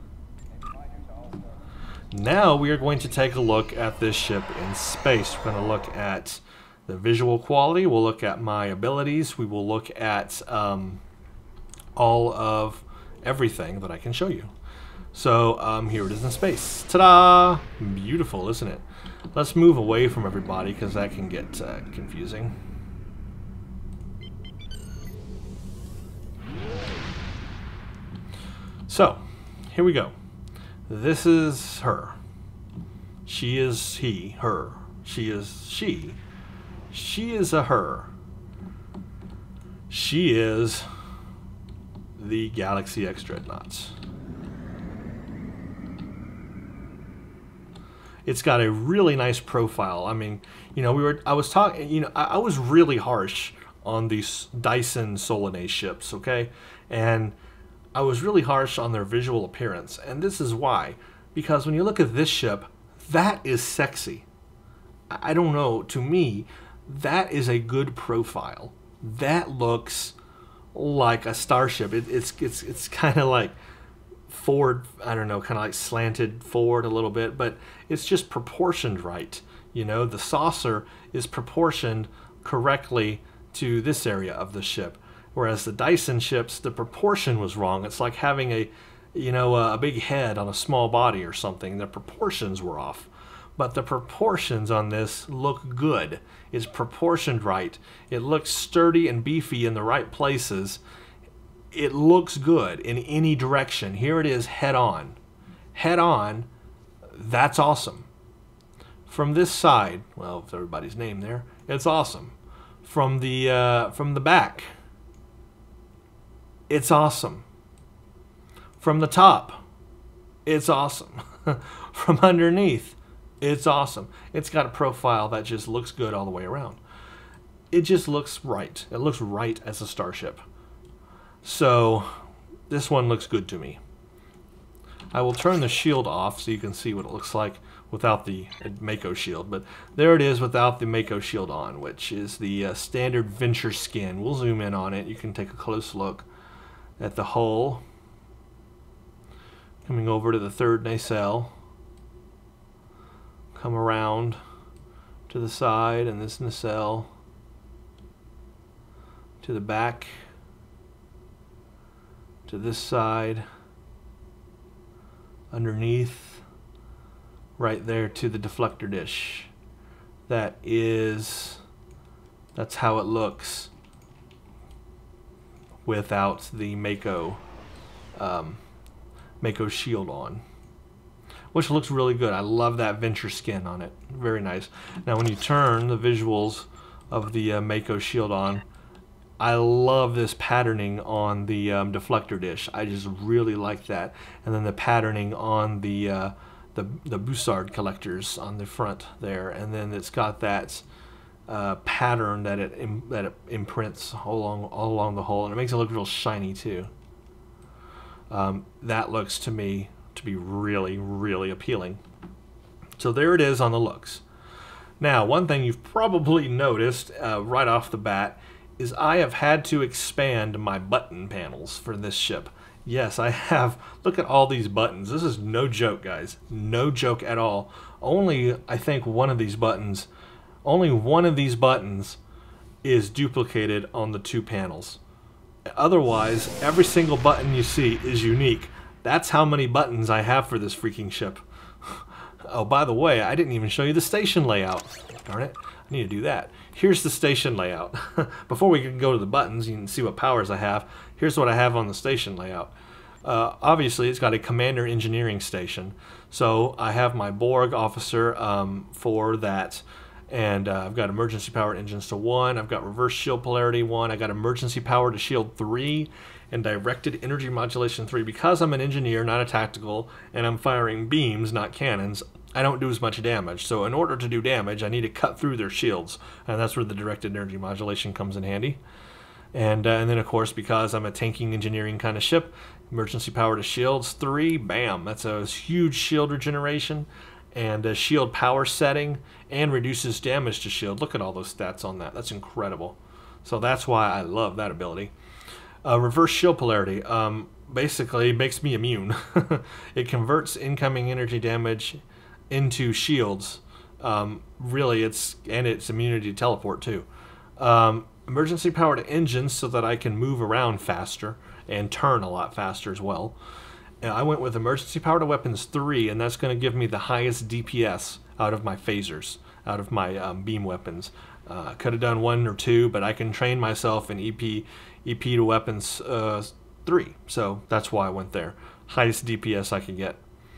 Now we are going to take a look at this ship in space. We're going to look at the visual quality, we'll look at my abilities, we will look at all of everything that I can show you. So here it is in space. Ta-da! Beautiful, isn't it? Let's move away from everybody because that can get confusing. So, here we go. This is her. She is he, her. She is she. She is a her. She is the Galaxy X Dreadnought. It's got a really nice profile. I mean, you know, I was talking, you know, I was really harsh on these Dyson Solanae ships, okay? And I was really harsh on their visual appearance. And this is why. Because when you look at this ship, that is sexy. I don't know, to me, that is a good profile. That looks like a starship. It's kind of like forward, I don't know, kind of like slanted forward a little bit, but it's just proportioned right. You know, the saucer is proportioned correctly to this area of the ship, whereas the Dyson ships, the proportion was wrong. It's like having a, you know, a big head on a small body or something. The proportions were off. But the proportions on this look good. It's proportioned right. It looks sturdy and beefy in the right places. It looks good in any direction. Here it is head on. Head on, that's awesome. From this side, well, with everybody's name there, it's awesome. From the back, it's awesome. From the top, it's awesome. From underneath, it's awesome. It's got a profile that just looks good all the way around. It just looks right. It looks right as a starship. So this one looks good to me. I will turn the shield off so you can see what it looks like without the Mako shield. But there it is without the Mako shield on, which is the standard Venture skin. We'll zoom in on it. You can take a close look at the hull. Coming over to the third nacelle. Come around to the side and this nacelle. To the back. To this side. Underneath. Right there to the deflector dish. That's how it looks without the Mako shield on, which looks really good. I love that Venture skin on it. Very nice. Now when you turn the visuals of the Mako shield on, I love this patterning on the deflector dish. I just really like that. And then the patterning on the Bussard collectors on the front there, and then it's got that pattern that it imprints all along the hull, and it makes it look real shiny too. That looks to me to be really, really appealing. So there it is on the looks. Now, one thing you've probably noticed right off the bat is I have had to expand my button panels for this ship. Yes, I have. Look at all these buttons. This is no joke, guys. No joke at all. Only, I think, one of these buttons is duplicated on the two panels. Otherwise, every single button you see is unique. That's how many buttons I have for this freaking ship. Oh, by the way, I didn't even show you the station layout. Darn it. I need to do that. Here's the station layout. Before we can go to the buttons, you can see what powers I have. Here's what I have on the station layout. Obviously, it's got a commander engineering station. So I have my Borg officer for that. And I've got emergency power engines to 1. I've got reverse shield polarity 1. I got emergency power to shield 3. And directed energy modulation 3. Because I'm an engineer, not a tactical, and I'm firing beams, not cannons, I don't do as much damage. So in order to do damage, I need to cut through their shields. And that's where the directed energy modulation comes in handy. And then, of course, because I'm a tanking engineering kind of ship, emergency power to shields 3, bam. That's a huge shield regeneration. And a shield power setting, and reduces damage to shield. Look at all those stats on that. That's incredible. So that's why I love that ability. Reverse shield polarity basically makes me immune. It converts incoming energy damage into shields. Really, it's immunity to teleport too. Emergency power to engines so that I can move around faster and turn a lot faster as well. I went with emergency power to weapons 3, and that's going to give me the highest DPS out of my phasers, out of my beam weapons. Could have done 1 or 2, but I can train myself in EP to weapons 3, so that's why I went there. Highest DPS I could get.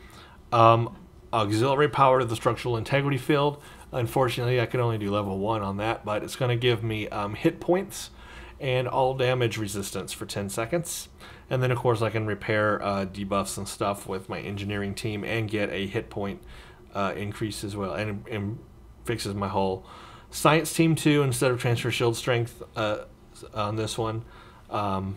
Auxiliary power to the structural integrity field. Unfortunately, I can only do level 1 on that, but it's going to give me hit points and all damage resistance for 10 seconds. And then, of course, I can repair debuffs and stuff with my engineering team and get a hit point increase as well, and fixes my hull. Science team 2 instead of transfer shield strength on this one. And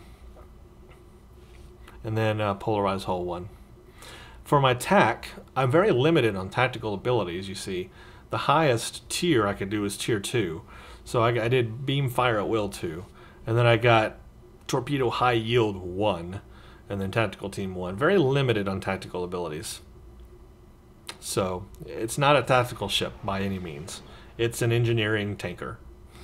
then polarized hull 1. For my tac, I'm very limited on tactical abilities, you see. the highest tier I could do is tier 2. So I did beam fire at will 2, and then I got torpedo high yield 1, and then tactical team 1. Very limited on tactical abilities. So it's not a tactical ship by any means. It's an engineering tanker.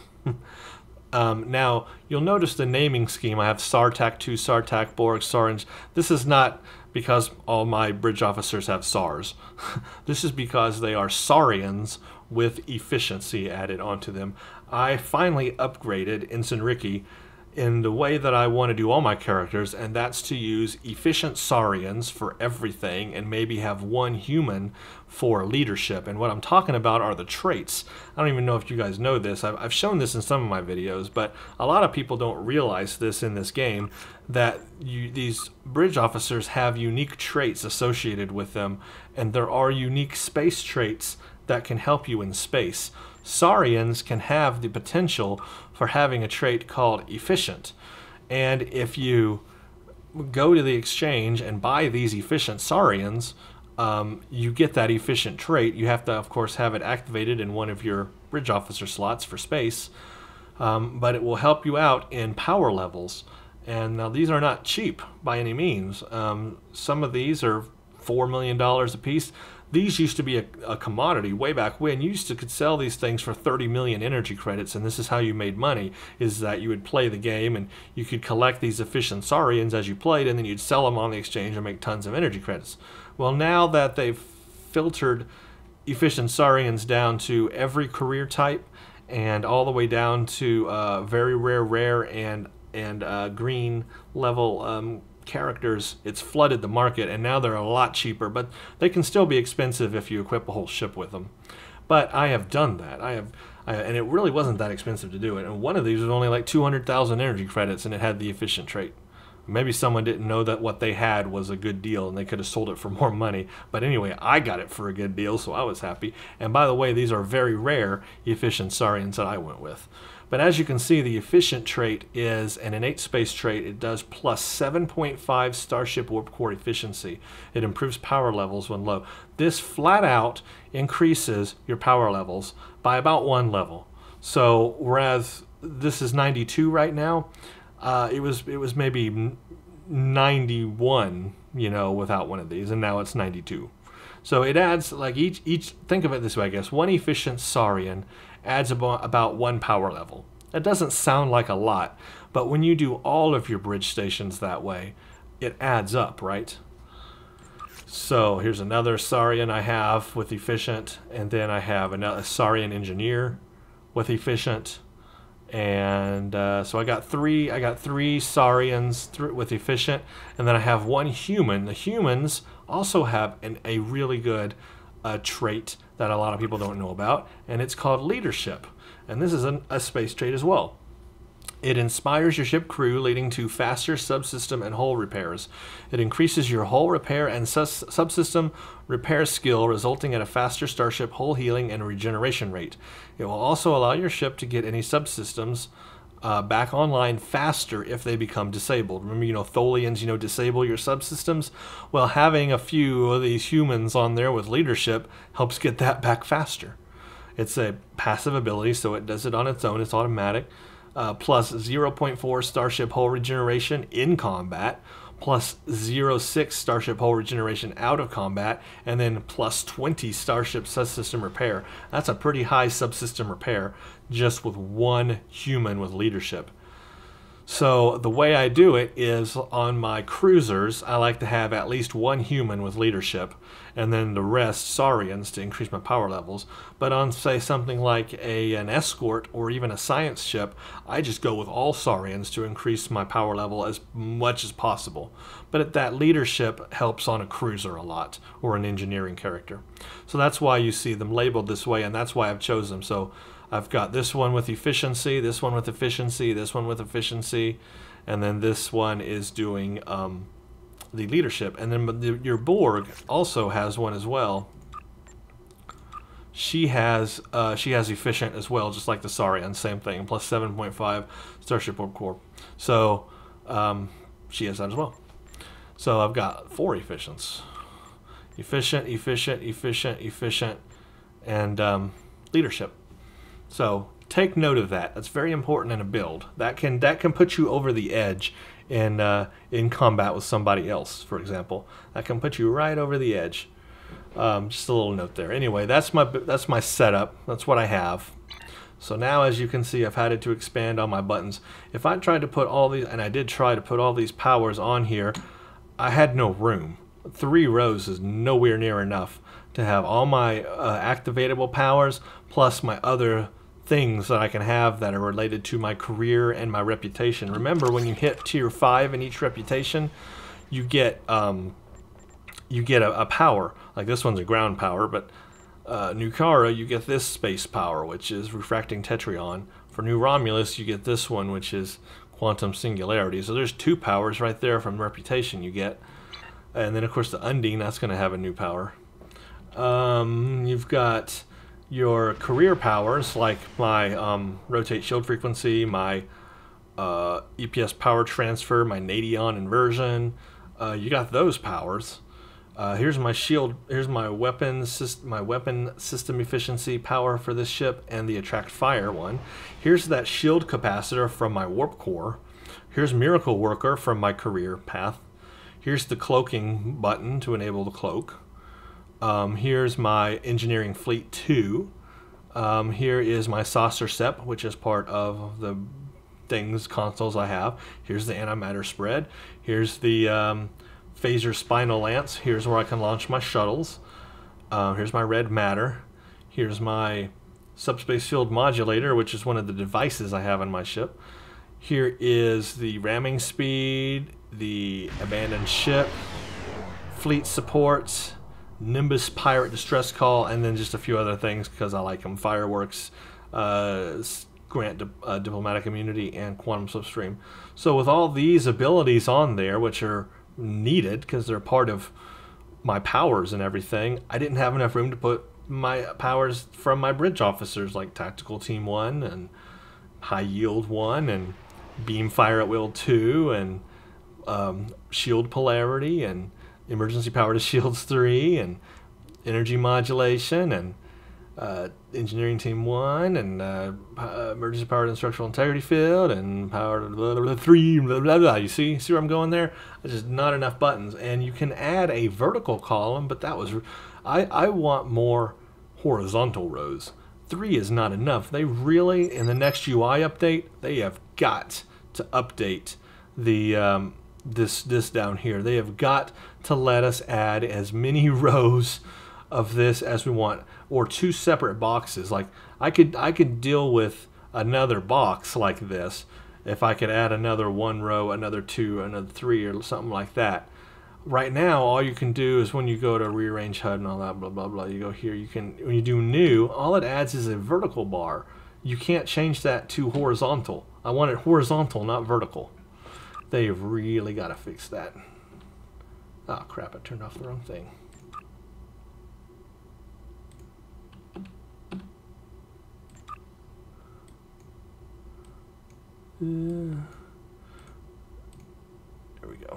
Now, you'll notice the naming scheme. I have SARTAC 2, SARTAC, Borg, SARINs. This is not because all my bridge officers have SARs. This is because they are Saurians with efficiency added onto them. I finally upgraded Ensign Ricky in the way that I want to do all my characters, and that's to use efficient Saurians for everything and maybe have one human for leadership. And what I'm talking about are the traits. I don't even know if you guys know this. I've shown this in some of my videos, but a lot of people don't realize this in this game, that these bridge officers have unique traits associated with them, and there are unique space traits that can help you in space. Saurians can have the potential for having a trait called efficient, and if you go to the exchange and buy these efficient Saurians, you get that efficient trait. You have to, of course, have it activated in one of your bridge officer slots for space, but it will help you out in power levels. And now these are not cheap by any means. Some of these are $4 million a piece. These used to be a commodity way back when. You could sell these things for 30 million energy credits, and this is how you made money, is that you would play the game and you could collect these efficient Saurians as you played, and then you'd sell them on the exchange and make tons of energy credits. Well, now that they've filtered efficient Saurians down to every career type and all the way down to very rare and green level characters, it's flooded the market, and now they're a lot cheaper, but they can still be expensive if you equip a whole ship with them. But I have done that. And it really wasn't that expensive to do it. And one of these was only like 200,000 energy credits, and it had the efficient trait. Maybe someone didn't know that what they had was a good deal, and they could have sold it for more money. But anyway, I got it for a good deal, so I was happy. And by the way, these are very rare efficient Saurians that I went with. But as you can see, the efficient trait is an innate space trait. It does plus 7.5 Starship Warp Core efficiency. It improves power levels when low. This flat out increases your power levels by about 1 level. So whereas this is 92 right now, it was maybe 91, you know, without one of these, and now it's 92. So it adds, like, each think of it this way, I guess. One efficient Saurian adds about 1 power level. That doesn't sound like a lot, but when you do all of your bridge stations that way, it adds up, right? So here's another Saurian I have with efficient, and then I have another Saurian engineer with efficient, and so I got three Saurians with efficient, and then I have 1 human. The humans also have a really good trait that a lot of people don't know about, and it's called leadership. And this is a space trait as well. It inspires your ship crew, leading to faster subsystem and hull repairs. It increases your hull repair and subsystem repair skill, resulting in a faster starship hull healing and regeneration rate. It will also allow your ship to get any subsystems back online faster if they become disabled. Remember, you know, Tholians, you know, disable your subsystems? Well, having a few of these humans on there with leadership helps get that back faster. It's a passive ability, so it does it on its own. It's automatic. Plus 0.4 starship hull regeneration in combat, plus 0.6 starship hull regeneration out of combat, and then plus 20 starship subsystem repair. That's a pretty high subsystem repair just with 1 human with leadership. So the way I do it is on my cruisers, I like to have at least 1 human with leadership, and then the rest Saurians to increase my power levels. But on, say, something like an escort or even a science ship, I just go with all Saurians to increase my power level as much as possible. But that leadership helps on a cruiser a lot, or an engineering character. So that's why you see them labeled this way, and that's why I've chosen them. So I've got this one with efficiency, this one with efficiency, this one with efficiency, and then this one is doing the leadership. And then your Borg also has one as well. She has efficient as well, just like the Saurian, same thing, plus 7.5 Starship Warp Core. So she has that as well. So I've got 4 efficients. Efficient, efficient, efficient, efficient, and leadership. So take note of that. That's very important in a build. That can put you over the edge in combat with somebody else, for example. That can put you right over the edge. Just a little note there. Anyway, that's my setup. That's what I have. So now, as you can see, I've had to expand on my buttons. If I tried to put all these, and I did try to put all these powers on here, I had no room. 3 rows is nowhere near enough to have all my activatable powers plus my other things that I can have that are related to my career and my reputation. Remember, when you hit tier 5 in each reputation, you get a power. Like this one's a ground power, but New Kara, you get this space power, which is refracting Tetrion. For New Romulus, you get this one, which is quantum singularity. So there's 2 powers right there from reputation you get. And then, of course, the Undine, that's going to have a new power. You've got your career powers, like my rotate shield frequency, my EPS power transfer, my Nadion inversion. You got those powers. Here's my shield. Here's my weapon system efficiency power for this ship, and the attract fire one. Here's that shield capacitor from my warp core. Here's Miracle Worker from my career path. Here's the cloaking button to enable the cloak. Here's my engineering fleet 2. Here is my saucer sep, which is part of the consoles I have. Here's the antimatter spread. Here's the phaser spinal lance. Here's where I can launch my shuttles. Here's my red matter. Here's my subspace field modulator, which is one of the devices I have on my ship. Here is the ramming speed, the abandoned ship, fleet supports, Nimbus pirate distress call, and then just a few other things because I like them. Fireworks, grant diplomatic immunity, and quantum slipstream. So with all these abilities on there, which are needed because they're part of my powers and everything, I didn't have enough room to put my powers from my bridge officers, like Tactical Team 1 and High Yield 1 and Beam Fire at Will 2 and Shield Polarity and Emergency Power to Shields 3 and Energy Modulation and Engineering Team 1 and Emergency Power to Structural Integrity Field and Power to blah, blah, blah, 3, blah, blah, blah. You see where I'm going there? There's just not enough buttons. And you can add a vertical column, but that was... I want more horizontal rows. 3 is not enough. They really, in the next UI update, they have got to update the this down here. They have got to let us add as many rows of this as we want, or 2 separate boxes. Like I could deal with another box like this if I could add another 1 row, another 2, another 3, or something like that. Right now, all you can do is when you go to rearrange HUD and all that, blah, blah, blah, you go here, you can, when you do new, all it adds is a vertical bar. You can't change that to horizontal. I want it horizontal, not vertical. They've really got to fix that. Oh, crap, I turned off the wrong thing. There we go.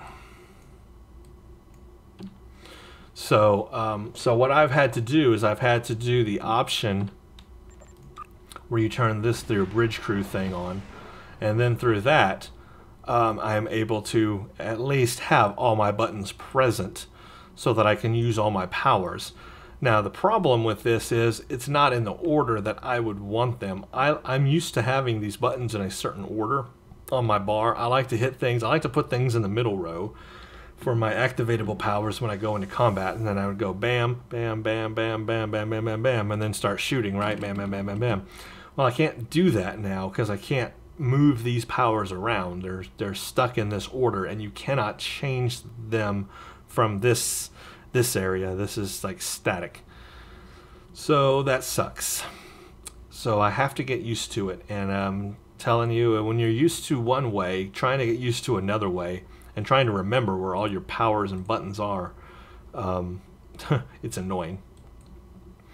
So, so what I've had to do is I've had to do the option where you turn this through bridge crew thing on, and then through that, I'm able to at least have all my buttons present so that I can use all my powers. Now, the problem with this is it's not in the order that I would want them. I'm used to having these buttons in a certain order on my bar. I like to hit things. I like to put things in the middle row for my activatable powers when I go into combat, and then I would go bam, bam, bam, bam, bam, bam, bam, bam, bam, and then start shooting, right? Bam, bam, bam, bam, bam. Well, I can't do that now because I can't move these powers around. They're stuck in this order, and you cannot change them from this area. This is like static. So that sucks. So I have to get used to it, and I'm telling you, when you're used to one way, trying to get used to another way, and trying to remember where all your powers and buttons are, it's annoying.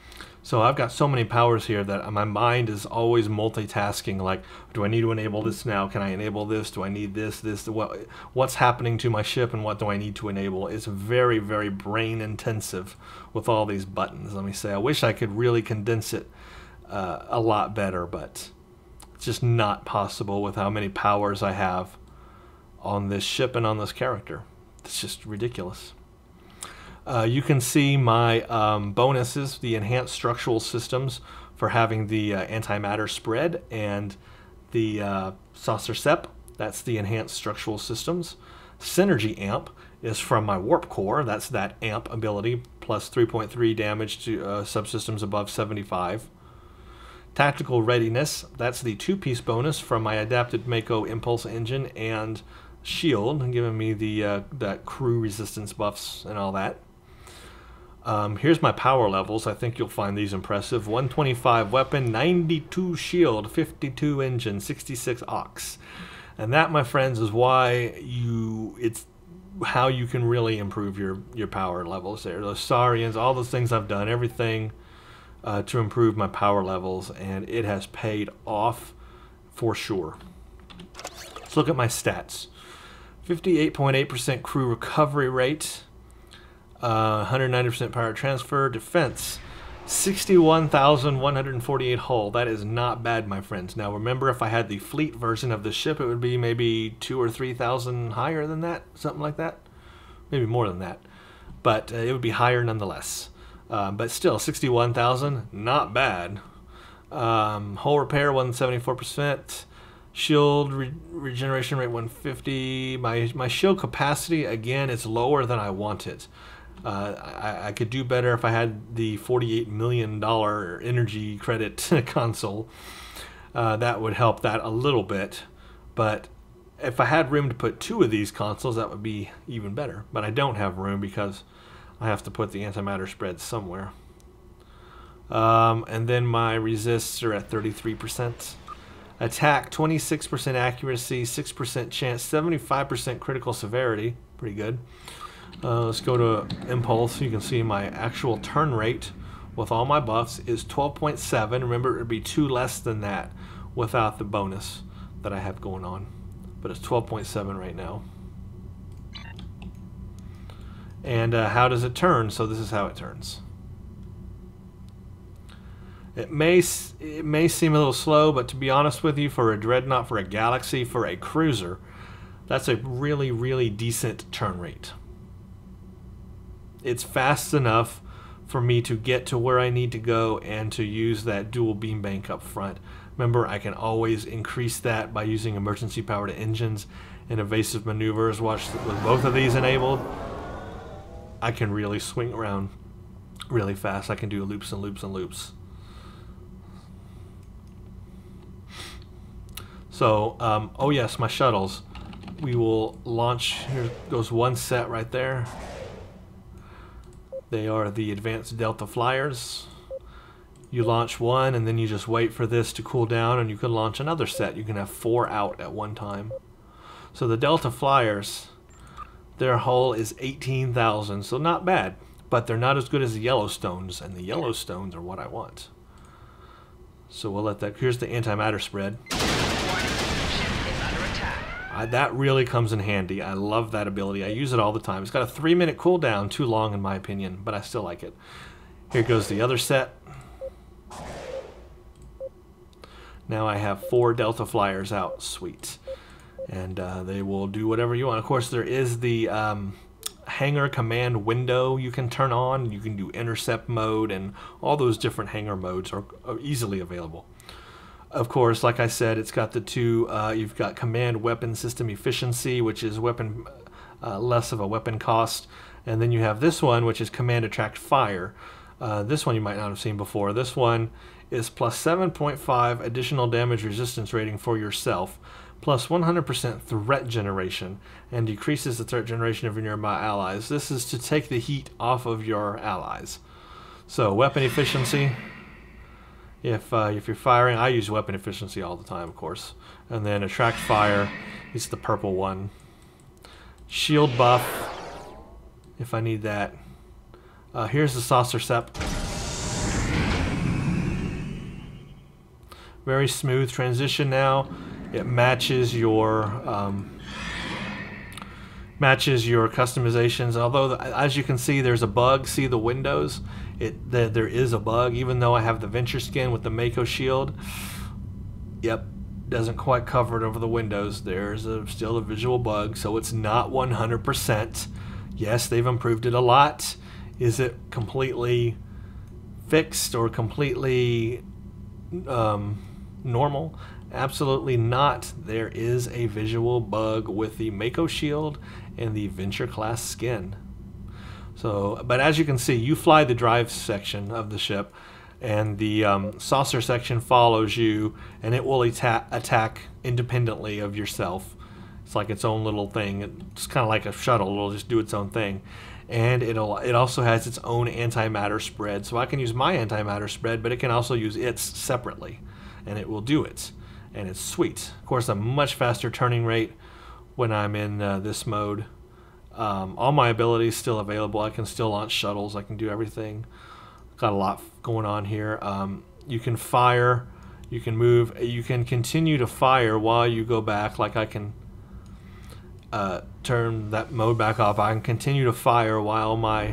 So I've got so many powers here that my mind is always multitasking. Like, do I need to enable this now? Can I enable this? Do I need this? What's happening to my ship and what do I need to enable? It's very, very brain intensive with all these buttons. Let me say, I wish I could really condense it a lot better, but it's just not possible with how many powers I have on this ship and on this character. It's just ridiculous. You can see my bonuses, the enhanced structural systems for having the antimatter spread and the saucer sep. That's the enhanced structural systems. Synergy amp is from my warp core. That's that amp ability, plus 3.3 damage to subsystems above 75. Tactical readiness, that's the 2-piece bonus from my adapted Mako impulse engine and shield, giving me the that crew resistance buffs and all that. Here's my power levels. I think you'll find these impressive. 125 weapon, 92 shield, 52 engine, 66 ox. And that, my friends, is why it's how you can really improve your power levels there. Those Saurians, all those things I've done, everything to improve my power levels, and it has paid off for sure. Let's look at my stats. 58.8% crew recovery rate. 190% power transfer. Defense, 61,148 hull. That is not bad, my friends. Now remember, if I had the fleet version of the ship, it would be maybe 2,000 or 3,000 higher than that, something like that. Maybe more than that, but it would be higher nonetheless. But still, 61,000, not bad. Hull repair, 174%. Shield regeneration rate, 150. My shield capacity, again, it's lower than I want it. I could do better if I had the $48 million energy credit console. That would help that a little bit. But if I had room to put 2 of these consoles, that would be even better. But I don't have room because I have to put the antimatter spread somewhere. And then my resists are at 33%. Attack, 26% accuracy, 6% chance, 75% critical severity. Pretty good. Let's go to impulse. You can see my actual turn rate with all my buffs is 12.7. Remember, it would be 2 less than that without the bonus that I have going on. But it's 12.7 right now. And how does it turn? So this is how it turns. It may seem a little slow, but to be honest with you, for a Dreadnought, for a Galaxy, for a cruiser, that's a really, really decent turn rate. It's fast enough for me to get to where I need to go and to use that dual beam bank up front. Remember, I can always increase that by using emergency power to engines and evasive maneuvers. Watch, with both of these enabled, I can really swing around really fast. I can do loops and loops and loops. So, oh yes, my shuttles. We will launch. Here goes one set right there. They are the advanced Delta Flyers. You launch one and then you just wait for this to cool down and you can launch another set. You can have 4 out at one time. So the Delta Flyers, their hull is 18,000, so not bad. But they're not as good as the Yellowstones, and the Yellowstones are what I want. So we'll let that, here's the antimatter spread. That really comes in handy. I love that ability. I use it all the time. It's got a 3-minute cooldown, too long in my opinion, but I still like it. Here goes the other set. Now I have 4 Delta Flyers out. Sweet. And they will do whatever you want. Of course, there is the hangar command window you can turn on. You can do intercept mode, and all those different hangar modes are easily available. Of course, like I said, it's got the 2, you've got command weapon system efficiency, which is weapon less of a weapon cost. And then you have this one, which is command attract fire. This one you might not have seen before. This one is plus 7.5 additional damage resistance rating for yourself, plus 100% threat generation, and decreases the threat generation of your nearby allies. This is to take the heat off of your allies. So weapon efficiency. If you're firing, I use weapon efficiency all the time, of course. And then attract fire is the purple one. Shield buff, if I need that. Here's the saucer sep. Very smooth transition now. It matches your customizations. Although, as you can see, there's a bug. See the windows? There is a bug, even though I have the Venture skin with the Mako shield. Yep, doesn't quite cover it over the windows. There's still a visual bug, so it's not 100%. Yes, they've improved it a lot. Is it completely fixed or completely normal? Absolutely not. There is a visual bug with the Mako shield and the Venture class skin. So, but as you can see, you fly the drive section of the ship, and the saucer section follows you, and it will attack independently of yourself. It's like its own little thing. It's kind of like a shuttle. It'll just do its own thing. And it also has its own antimatter spread. So I can use my antimatter spread, but it can also use its separately, and it will do it. And it's sweet. Of course, a much faster turning rate when I'm in this mode. All my abilities still available. I can still launch shuttles. I can do everything. Got a lot going on here. You can fire. You can move. You can continue to fire while you go back. Like I can turn that mode back off. I can continue to fire while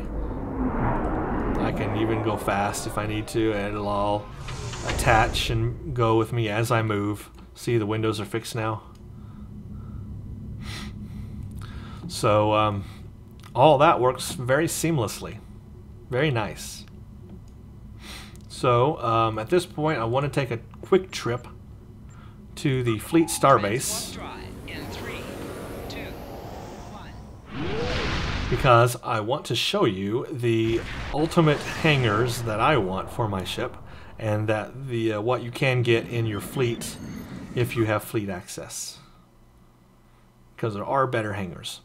I can even go fast if I need to, and it'll all attach and go with me as I move. See, the windows are fixed now. So all that works very seamlessly. Very nice. So at this point, I want to take a quick trip to the Fleet Starbase, because I want to show you the ultimate hangars that I want for my ship, and that the what you can get in your fleet if you have fleet access, because there are better hangars.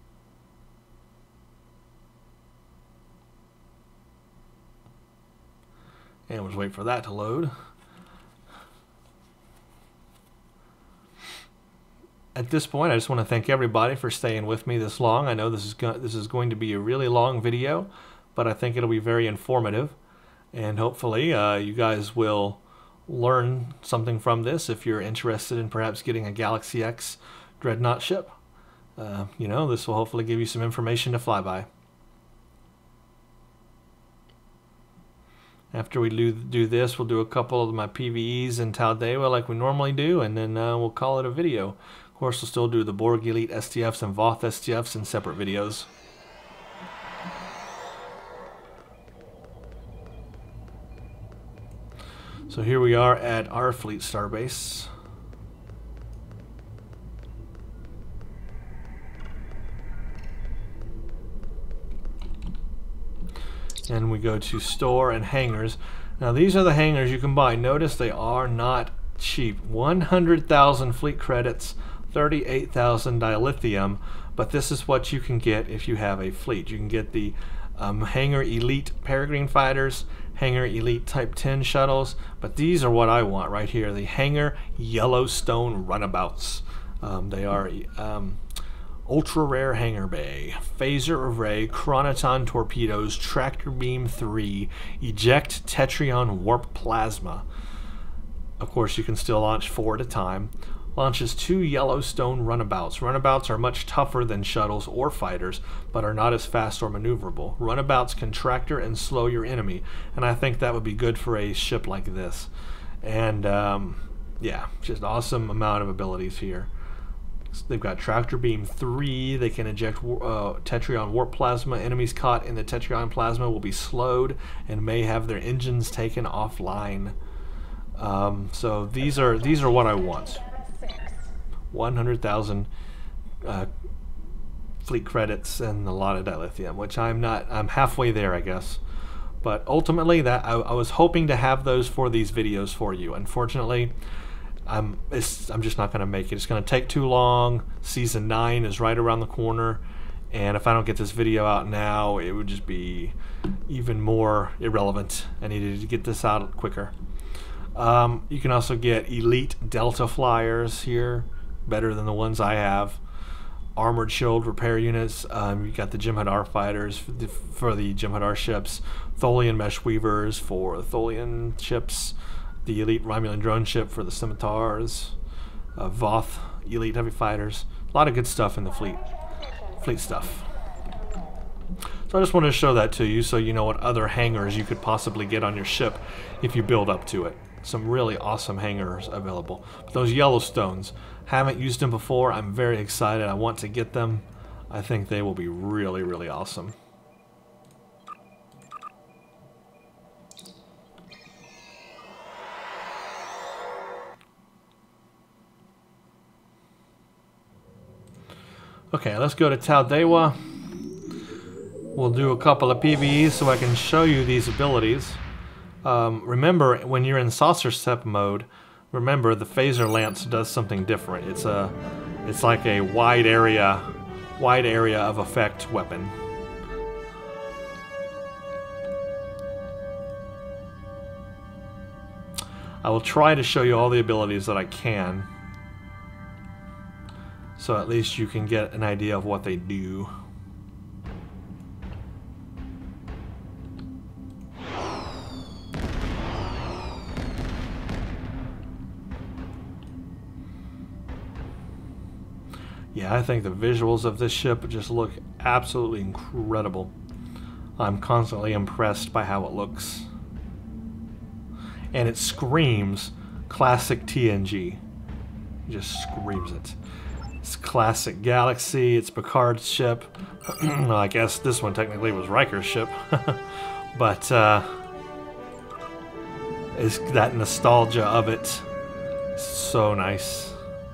And we'll just wait for that to load. At this point, I just want to thank everybody for staying with me this long. I know this is going to be a really long video, but I think it'll be very informative, and hopefully you guys will learn something from this if you're interested in perhaps getting a Galaxy X Dreadnought ship. You know, this will hopefully give you some information to fly by. After we do this, we'll do a couple of my PvEs in Taldewa like we normally do, and then we'll call it a video. Of course, we'll still do the Borg Elite STFs and Voth STFs in separate videos. So here we are at our Fleet Starbase. And we go to store and hangars. Now these are the hangars you can buy. Notice they are not cheap. 100,000 fleet credits, 38,000 dilithium, but this is what you can get if you have a fleet. You can get the Hangar Elite Peregrine Fighters, Hangar Elite Type 10 shuttles, but these are what I want right here, the Hangar Yellowstone Runabouts. They are Ultra Rare Hangar Bay, Phaser Array, Chronoton Torpedoes, Tractor Beam 3, Eject Tetrion Warp Plasma. Of course, you can still launch 4 at a time. Launches 2 Yellowstone Runabouts. Runabouts are much tougher than shuttles or fighters, but are not as fast or maneuverable. Runabouts can tractor and slow your enemy, and I think that would be good for a ship like this. And yeah, just awesome amount of abilities here. They've got Tractor Beam 3. They can eject Tetrion Warp Plasma. Enemies caught in the Tetrion Plasma will be slowed and may have their engines taken offline. So these are what I want. 100,000 fleet credits and a lot of dilithium, which I'm halfway there, I guess. But ultimately, that I was hoping to have those for these videos for you. Unfortunately, I'm just not going to make it. It's going to take too long. Season 9 is right around the corner, and if I don't get this video out now, it would just be even more irrelevant. I needed to get this out quicker. You can also get Elite Delta Flyers here, better than the ones I have. Armored Shield Repair Units. You got the Jem'Hadar Fighters for the Jem'Hadar ships. Tholian Mesh Weavers for Tholian ships. the elite Romulan drone ship for the Scimitars, Voth elite heavy fighters. A lot of good stuff in the fleet stuff. So I just wanted to show that to you so you know what other hangars you could possibly get on your ship if you build up to it. Some really awesome hangars available. But those Yellowstones, haven't used them before. I'm very excited. I want to get them. I think they will be really, really awesome. Okay, let's go to Taldewa. We'll do a couple of PvEs so I can show you these abilities. Remember, when you're in saucer step mode, remember the phaser lance does something different. It's like a wide area of effect weapon. I will try to show you all the abilities that I can, so at least you can get an idea of what they do. Yeah, I think the visuals of this ship just look absolutely incredible. I'm constantly impressed by how it looks. And it screams classic TNG. It just screams it. It's classic Galaxy, it's Picard's ship. Well, I guess this one technically was Riker's ship. But it's that nostalgia of it. So nice.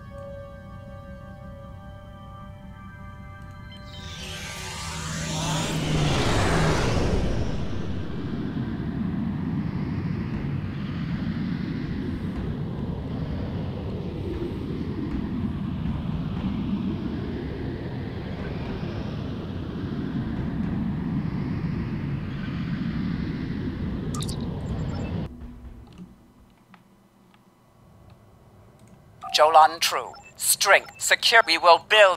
Jolan true. Strength, secure, we will build.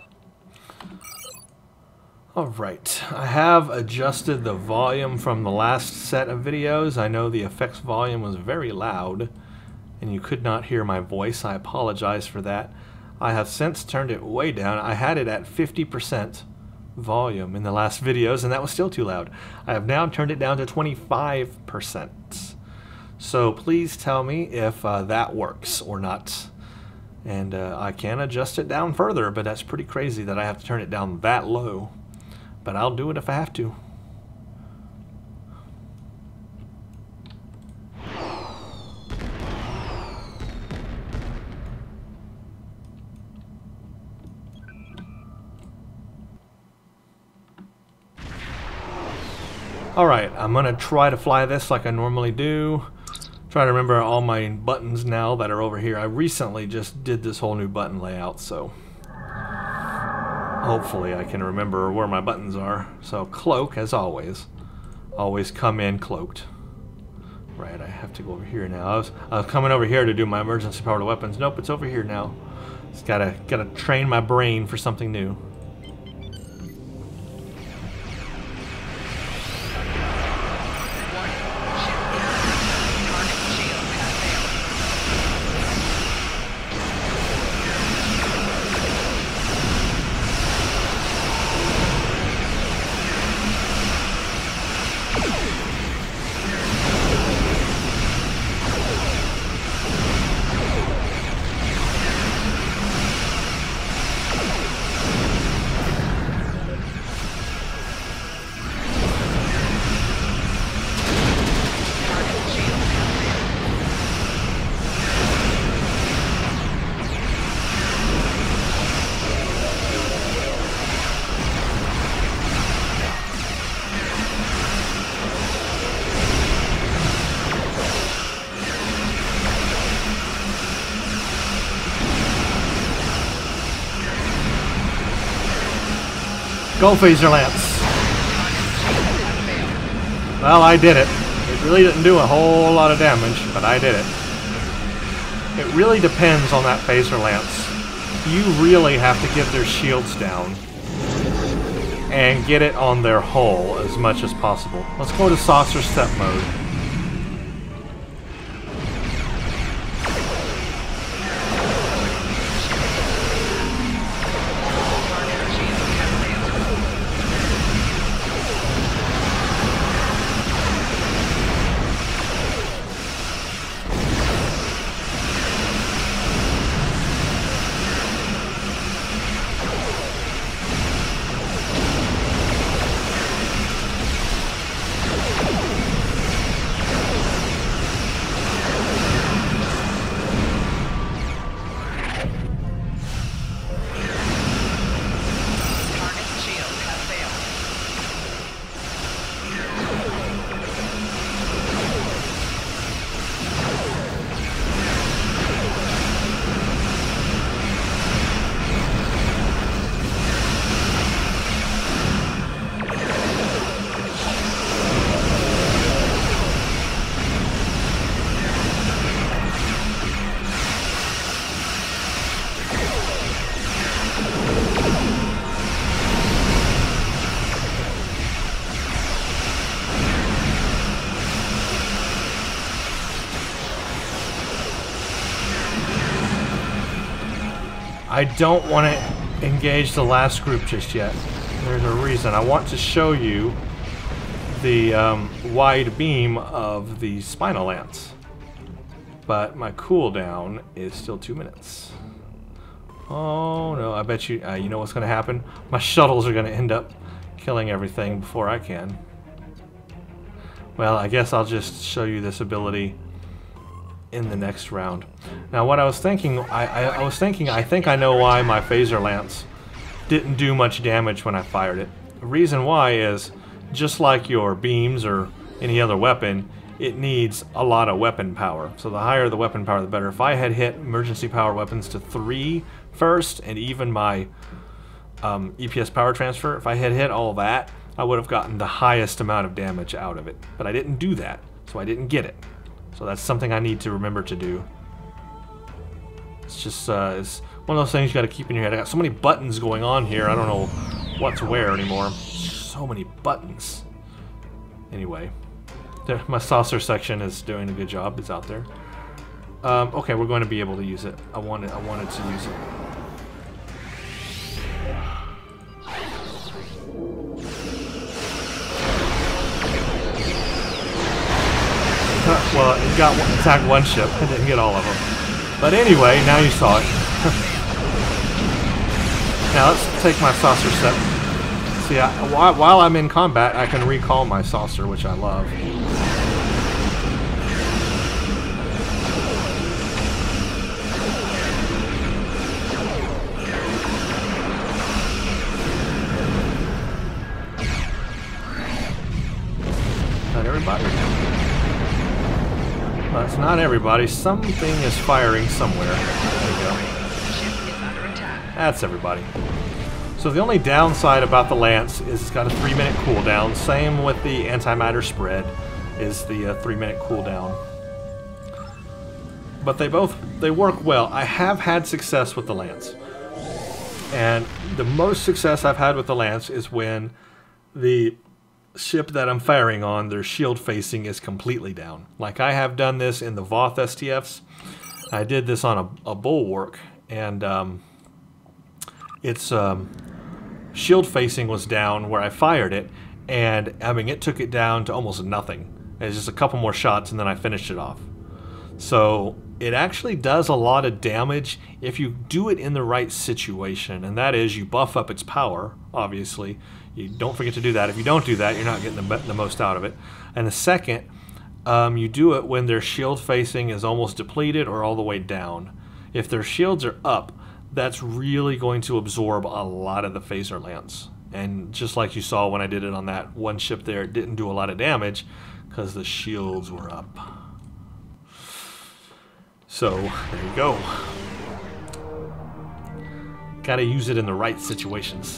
Alright, I have adjusted the volume from the last set of videos. I know the effects volume was very loud and you could not hear my voice. I apologize for that. I have since turned it way down. I had it at 50% volume in the last videos and that was still too loud. I have now turned it down to 25%. So please tell me if that works or not. And I can adjust it down further, but that's pretty crazy that I have to turn it down that low. But I'll do it if I have to. Alright, I'm going to try to fly this like I normally do. Try to remember all my buttons now that are over here. I recently just did this whole new button layout, so hopefully I can remember where my buttons are. So cloak, as always. Always come in cloaked. Right, I have to go over here now. I was coming over here to do my emergency powered weapons. Nope, it's over here now. Just gotta train my brain for something new. Go phaser lance. Well, I did it. It really didn't do a whole lot of damage, but I did it. It really depends on that phaser lance. You really have to get their shields down and get it on their hull as much as possible. Let's go to saucer step mode. I don't want to engage the last group just yet. There's a reason. I want to show you the wide beam of the Spinal Lance. But my cooldown is still 2 minutes. Oh no, I bet you, you know what's going to happen? My shuttles are going to end up killing everything before I can. Well, I guess I'll just show you this ability in the next round. Now what I was thinking, I think I know why my Phaser Lance didn't do much damage when I fired it. The reason why is, just like your beams or any other weapon, it needs a lot of weapon power. So the higher the weapon power, the better. If I had hit emergency power weapons to 3 first, and even my EPS power transfer, if I had hit all that, I would have gotten the highest amount of damage out of it. But I didn't do that, so I didn't get it. So that's something I need to remember to do. It's just it's one of those things you got to keep in your head. I got so many buttons going on here, I don't know what to wear anymore. So many buttons. Anyway. My saucer section is doing a good job. It's out there. Okay, we're going to be able to use it. I wanted to use it. Well, it attacked one ship. I didn't get all of them. But anyway, now you saw it. Now let's take my saucer set. See, while I'm in combat, I can recall my saucer, which I love. Not everybody. Well, it's not everybody. Something is firing somewhere. There we go. That's everybody. So the only downside about the Lance is it's got a 3-minute cooldown. Same with the antimatter spread, is the 3-minute cooldown. But they work well. I have had success with the Lance. And the most success I've had with the Lance is when the ship that I'm firing on, their shield facing is completely down. Like I have done this in the Voth STFs. I did this on a bulwark, and its shield facing was down where I fired it, and I mean it took it down to almost nothing. It's just a couple more shots and then I finished it off. So it actually does a lot of damage if you do it in the right situation, and that is you buff up its power, obviously. You don't forget to do that. If you don't do that, you're not getting the most out of it. And the second, you do it when their shield facing is almost depleted or all the way down. If their shields are up, that's really going to absorb a lot of the Phaser Lance. And just like you saw when I did it on that one ship there, it didn't do a lot of damage because the shields were up. So, there you go. Gotta use it in the right situations.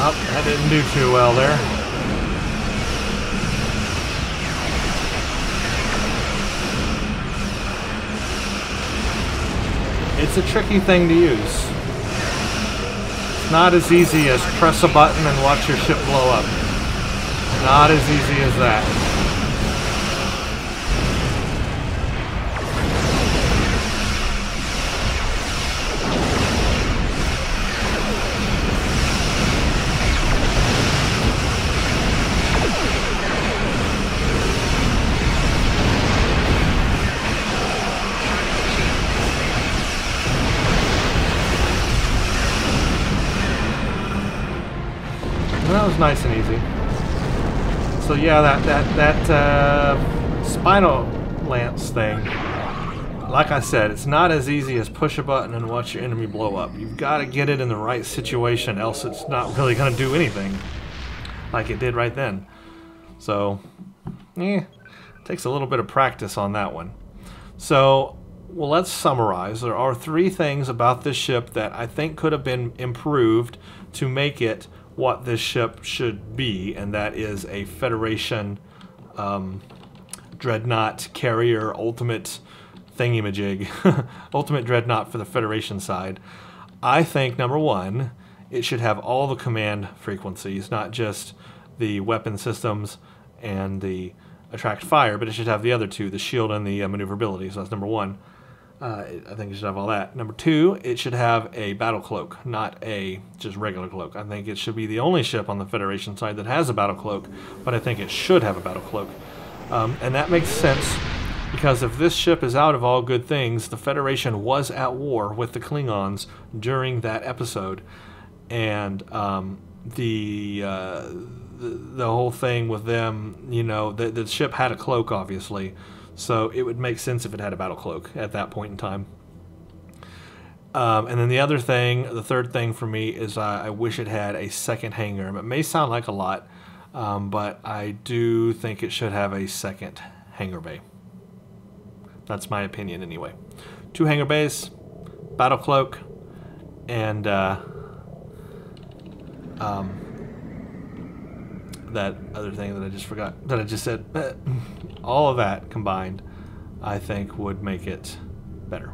Oh, that didn't do too well there. It's a tricky thing to use. It's not as easy as press a button and watch your ship blow up. Not as easy as that. That was nice and easy. So yeah, that spinal lance thing, like I said, it's not as easy as push a button and watch your enemy blow up. You've got to get it in the right situation, else it's not really going to do anything like it did right then. So, takes a little bit of practice on that one. So, well, let's summarize. There are 3 things about this ship that I think could have been improved to make it what this ship should be, and that is a Federation Dreadnought carrier ultimate thingy-majig. Ultimate Dreadnought for the Federation side. I think, number 1, it should have all the command frequencies, not just the weapon systems and the attract fire, but it should have the other 2, the shield and the maneuverability. So that's number 1. I think it should have all that. Number 2, it should have a battle cloak, not a just regular cloak. I think it should be the only ship on the Federation side that has a battle cloak, but I think it should have a battle cloak. And that makes sense because if this ship is out of all good things, the Federation was at war with the Klingons during that episode, and the whole thing with them, you know, the ship had a cloak, obviously. So it would make sense if it had a battle cloak at that point in time. And then the other thing, the third thing for me is I wish it had a second hangar. It may sound like a lot, but I do think it should have a second hangar bay. That's my opinion anyway. 2 hangar bays, battle cloak, and that other thing that I just forgot, that I just said. All of that combined, I think, would make it better.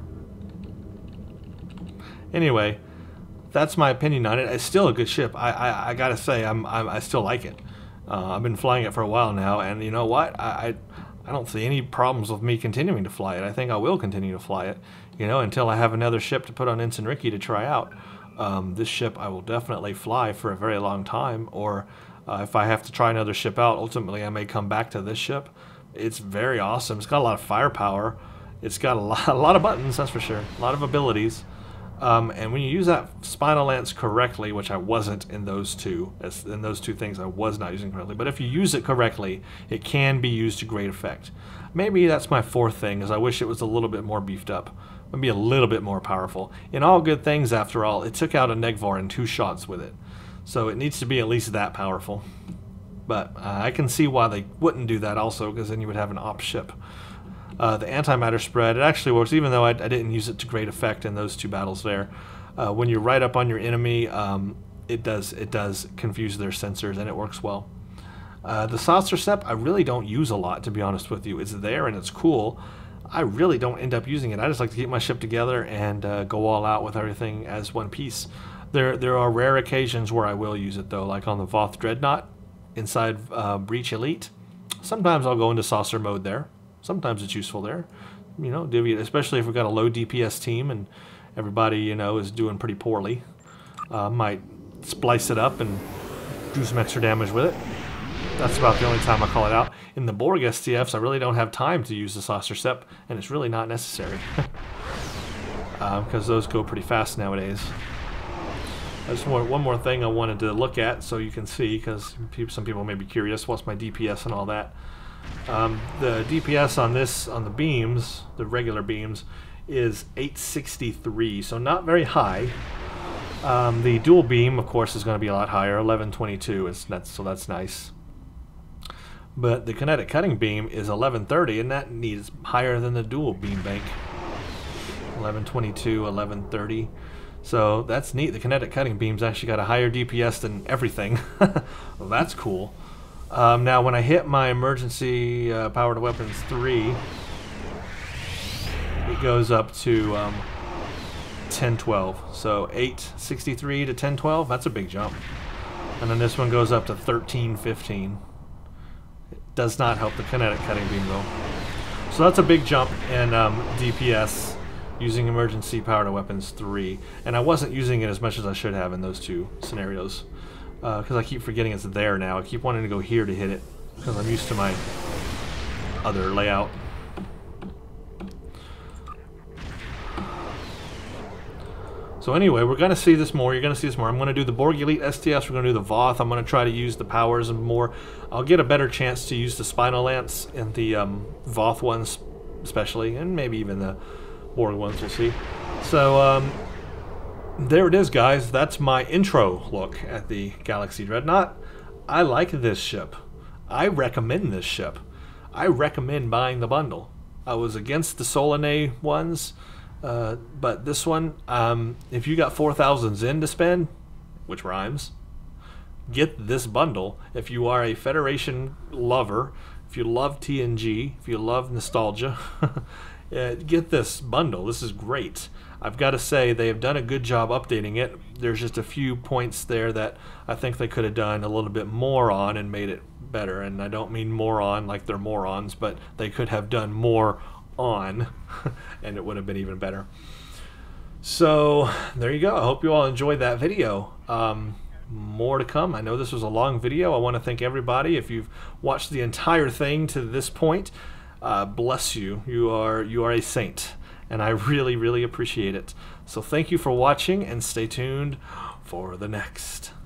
Anyway, that's my opinion on it. It's still a good ship. I gotta say, I still like it. I've been flying it for a while now, and you know what? I don't see any problems with me continuing to fly it. I think I will continue to fly it, you know, until I have another ship to put on Ensign Ricky to try out. This ship I will definitely fly for a very long time, or if I have to try another ship out, ultimately I may come back to this ship. It's very awesome. It's got a lot of firepower. It's got a lot of buttons, that's for sure. A lot of abilities. And when you use that spinal lance correctly, which I wasn't in those two things, I was not using correctly. But if you use it correctly, it can be used to great effect. Maybe that's my 4th thing, is I wish it was a little bit more beefed up. Maybe a little bit more powerful. In all good things, after all, it took out a Negvar in 2 shots with it. So it needs to be at least that powerful. But I can see why they wouldn't do that also, because then you would have an op ship. The antimatter spread, it actually works, even though I didn't use it to great effect in those 2 battles there. When you're right up on your enemy, it does confuse their sensors, and it works well. The saucer step, I really don't use a lot, to be honest with you. It's there and it's cool. I really don't end up using it. I just like to keep my ship together and go all out with everything as one piece. There are rare occasions where I will use it, though, like on the Voth Dreadnought inside Breach Elite. Sometimes I'll go into saucer mode there. Sometimes it's useful there. You know, especially if we've got a low DPS team and everybody, you know, is doing pretty poorly. Might splice it up and do some extra damage with it. That's about the only time I call it out. In the Borg STFs, I really don't have time to use the saucer step, and it's really not necessary. Because those go pretty fast nowadays. There's one more thing I wanted to look at so you can see, because some people may be curious, what's my DPS and all that. The DPS on the beams, the regular beams, is 863, so not very high. The dual beam, of course, is going to be a lot higher, 1122, so that's nice. But the kinetic cutting beam is 1130, and that needs higher than the dual beam bank. 1122, 1130. So that's neat. The kinetic cutting beam's actually got a higher DPS than everything. Well, that's cool. Now when I hit my emergency powered weapons 3, it goes up to 1012. So 863 to 1012, that's a big jump. And then this one goes up to 1315. It does not help the kinetic cutting beam though. So that's a big jump in DPS using emergency powered weapons 3. And I wasn't using it as much as I should have in those two scenarios. Because I keep forgetting it's there now. I keep wanting to go here to hit it because I'm used to my other layout. So anyway, we're going to see this more. You're going to see this more. I'm going to do the Borg Elite STS. We're going to do the Voth. I'm going to try to use the powers and more. I'll get a better chance to use the Spinal Lance in the Voth ones especially, and maybe even the Borg ones. We'll see. So there it is, guys. That's my intro look at the Galaxy Dreadnought. I like this ship. I recommend this ship. I recommend buying the bundle. I was against the Solanae ones. But this one, if you got 4,000 Zen to spend, which rhymes, get this bundle. If you are a Federation lover, if you love TNG, if you love nostalgia, get this bundle. This is great. I've got to say, they have done a good job updating it. There's just a few points there that I think they could have done a little bit more on and made it better. And I don't mean moron like they're morons, but they could have done more on and it would have been even better. So there you go. I hope you all enjoyed that video. More to come. I know this was a long video. I want to thank everybody. If you've watched the entire thing to this point, bless you. You are a saint, and I really appreciate it. So thank you for watching, and stay tuned for the next.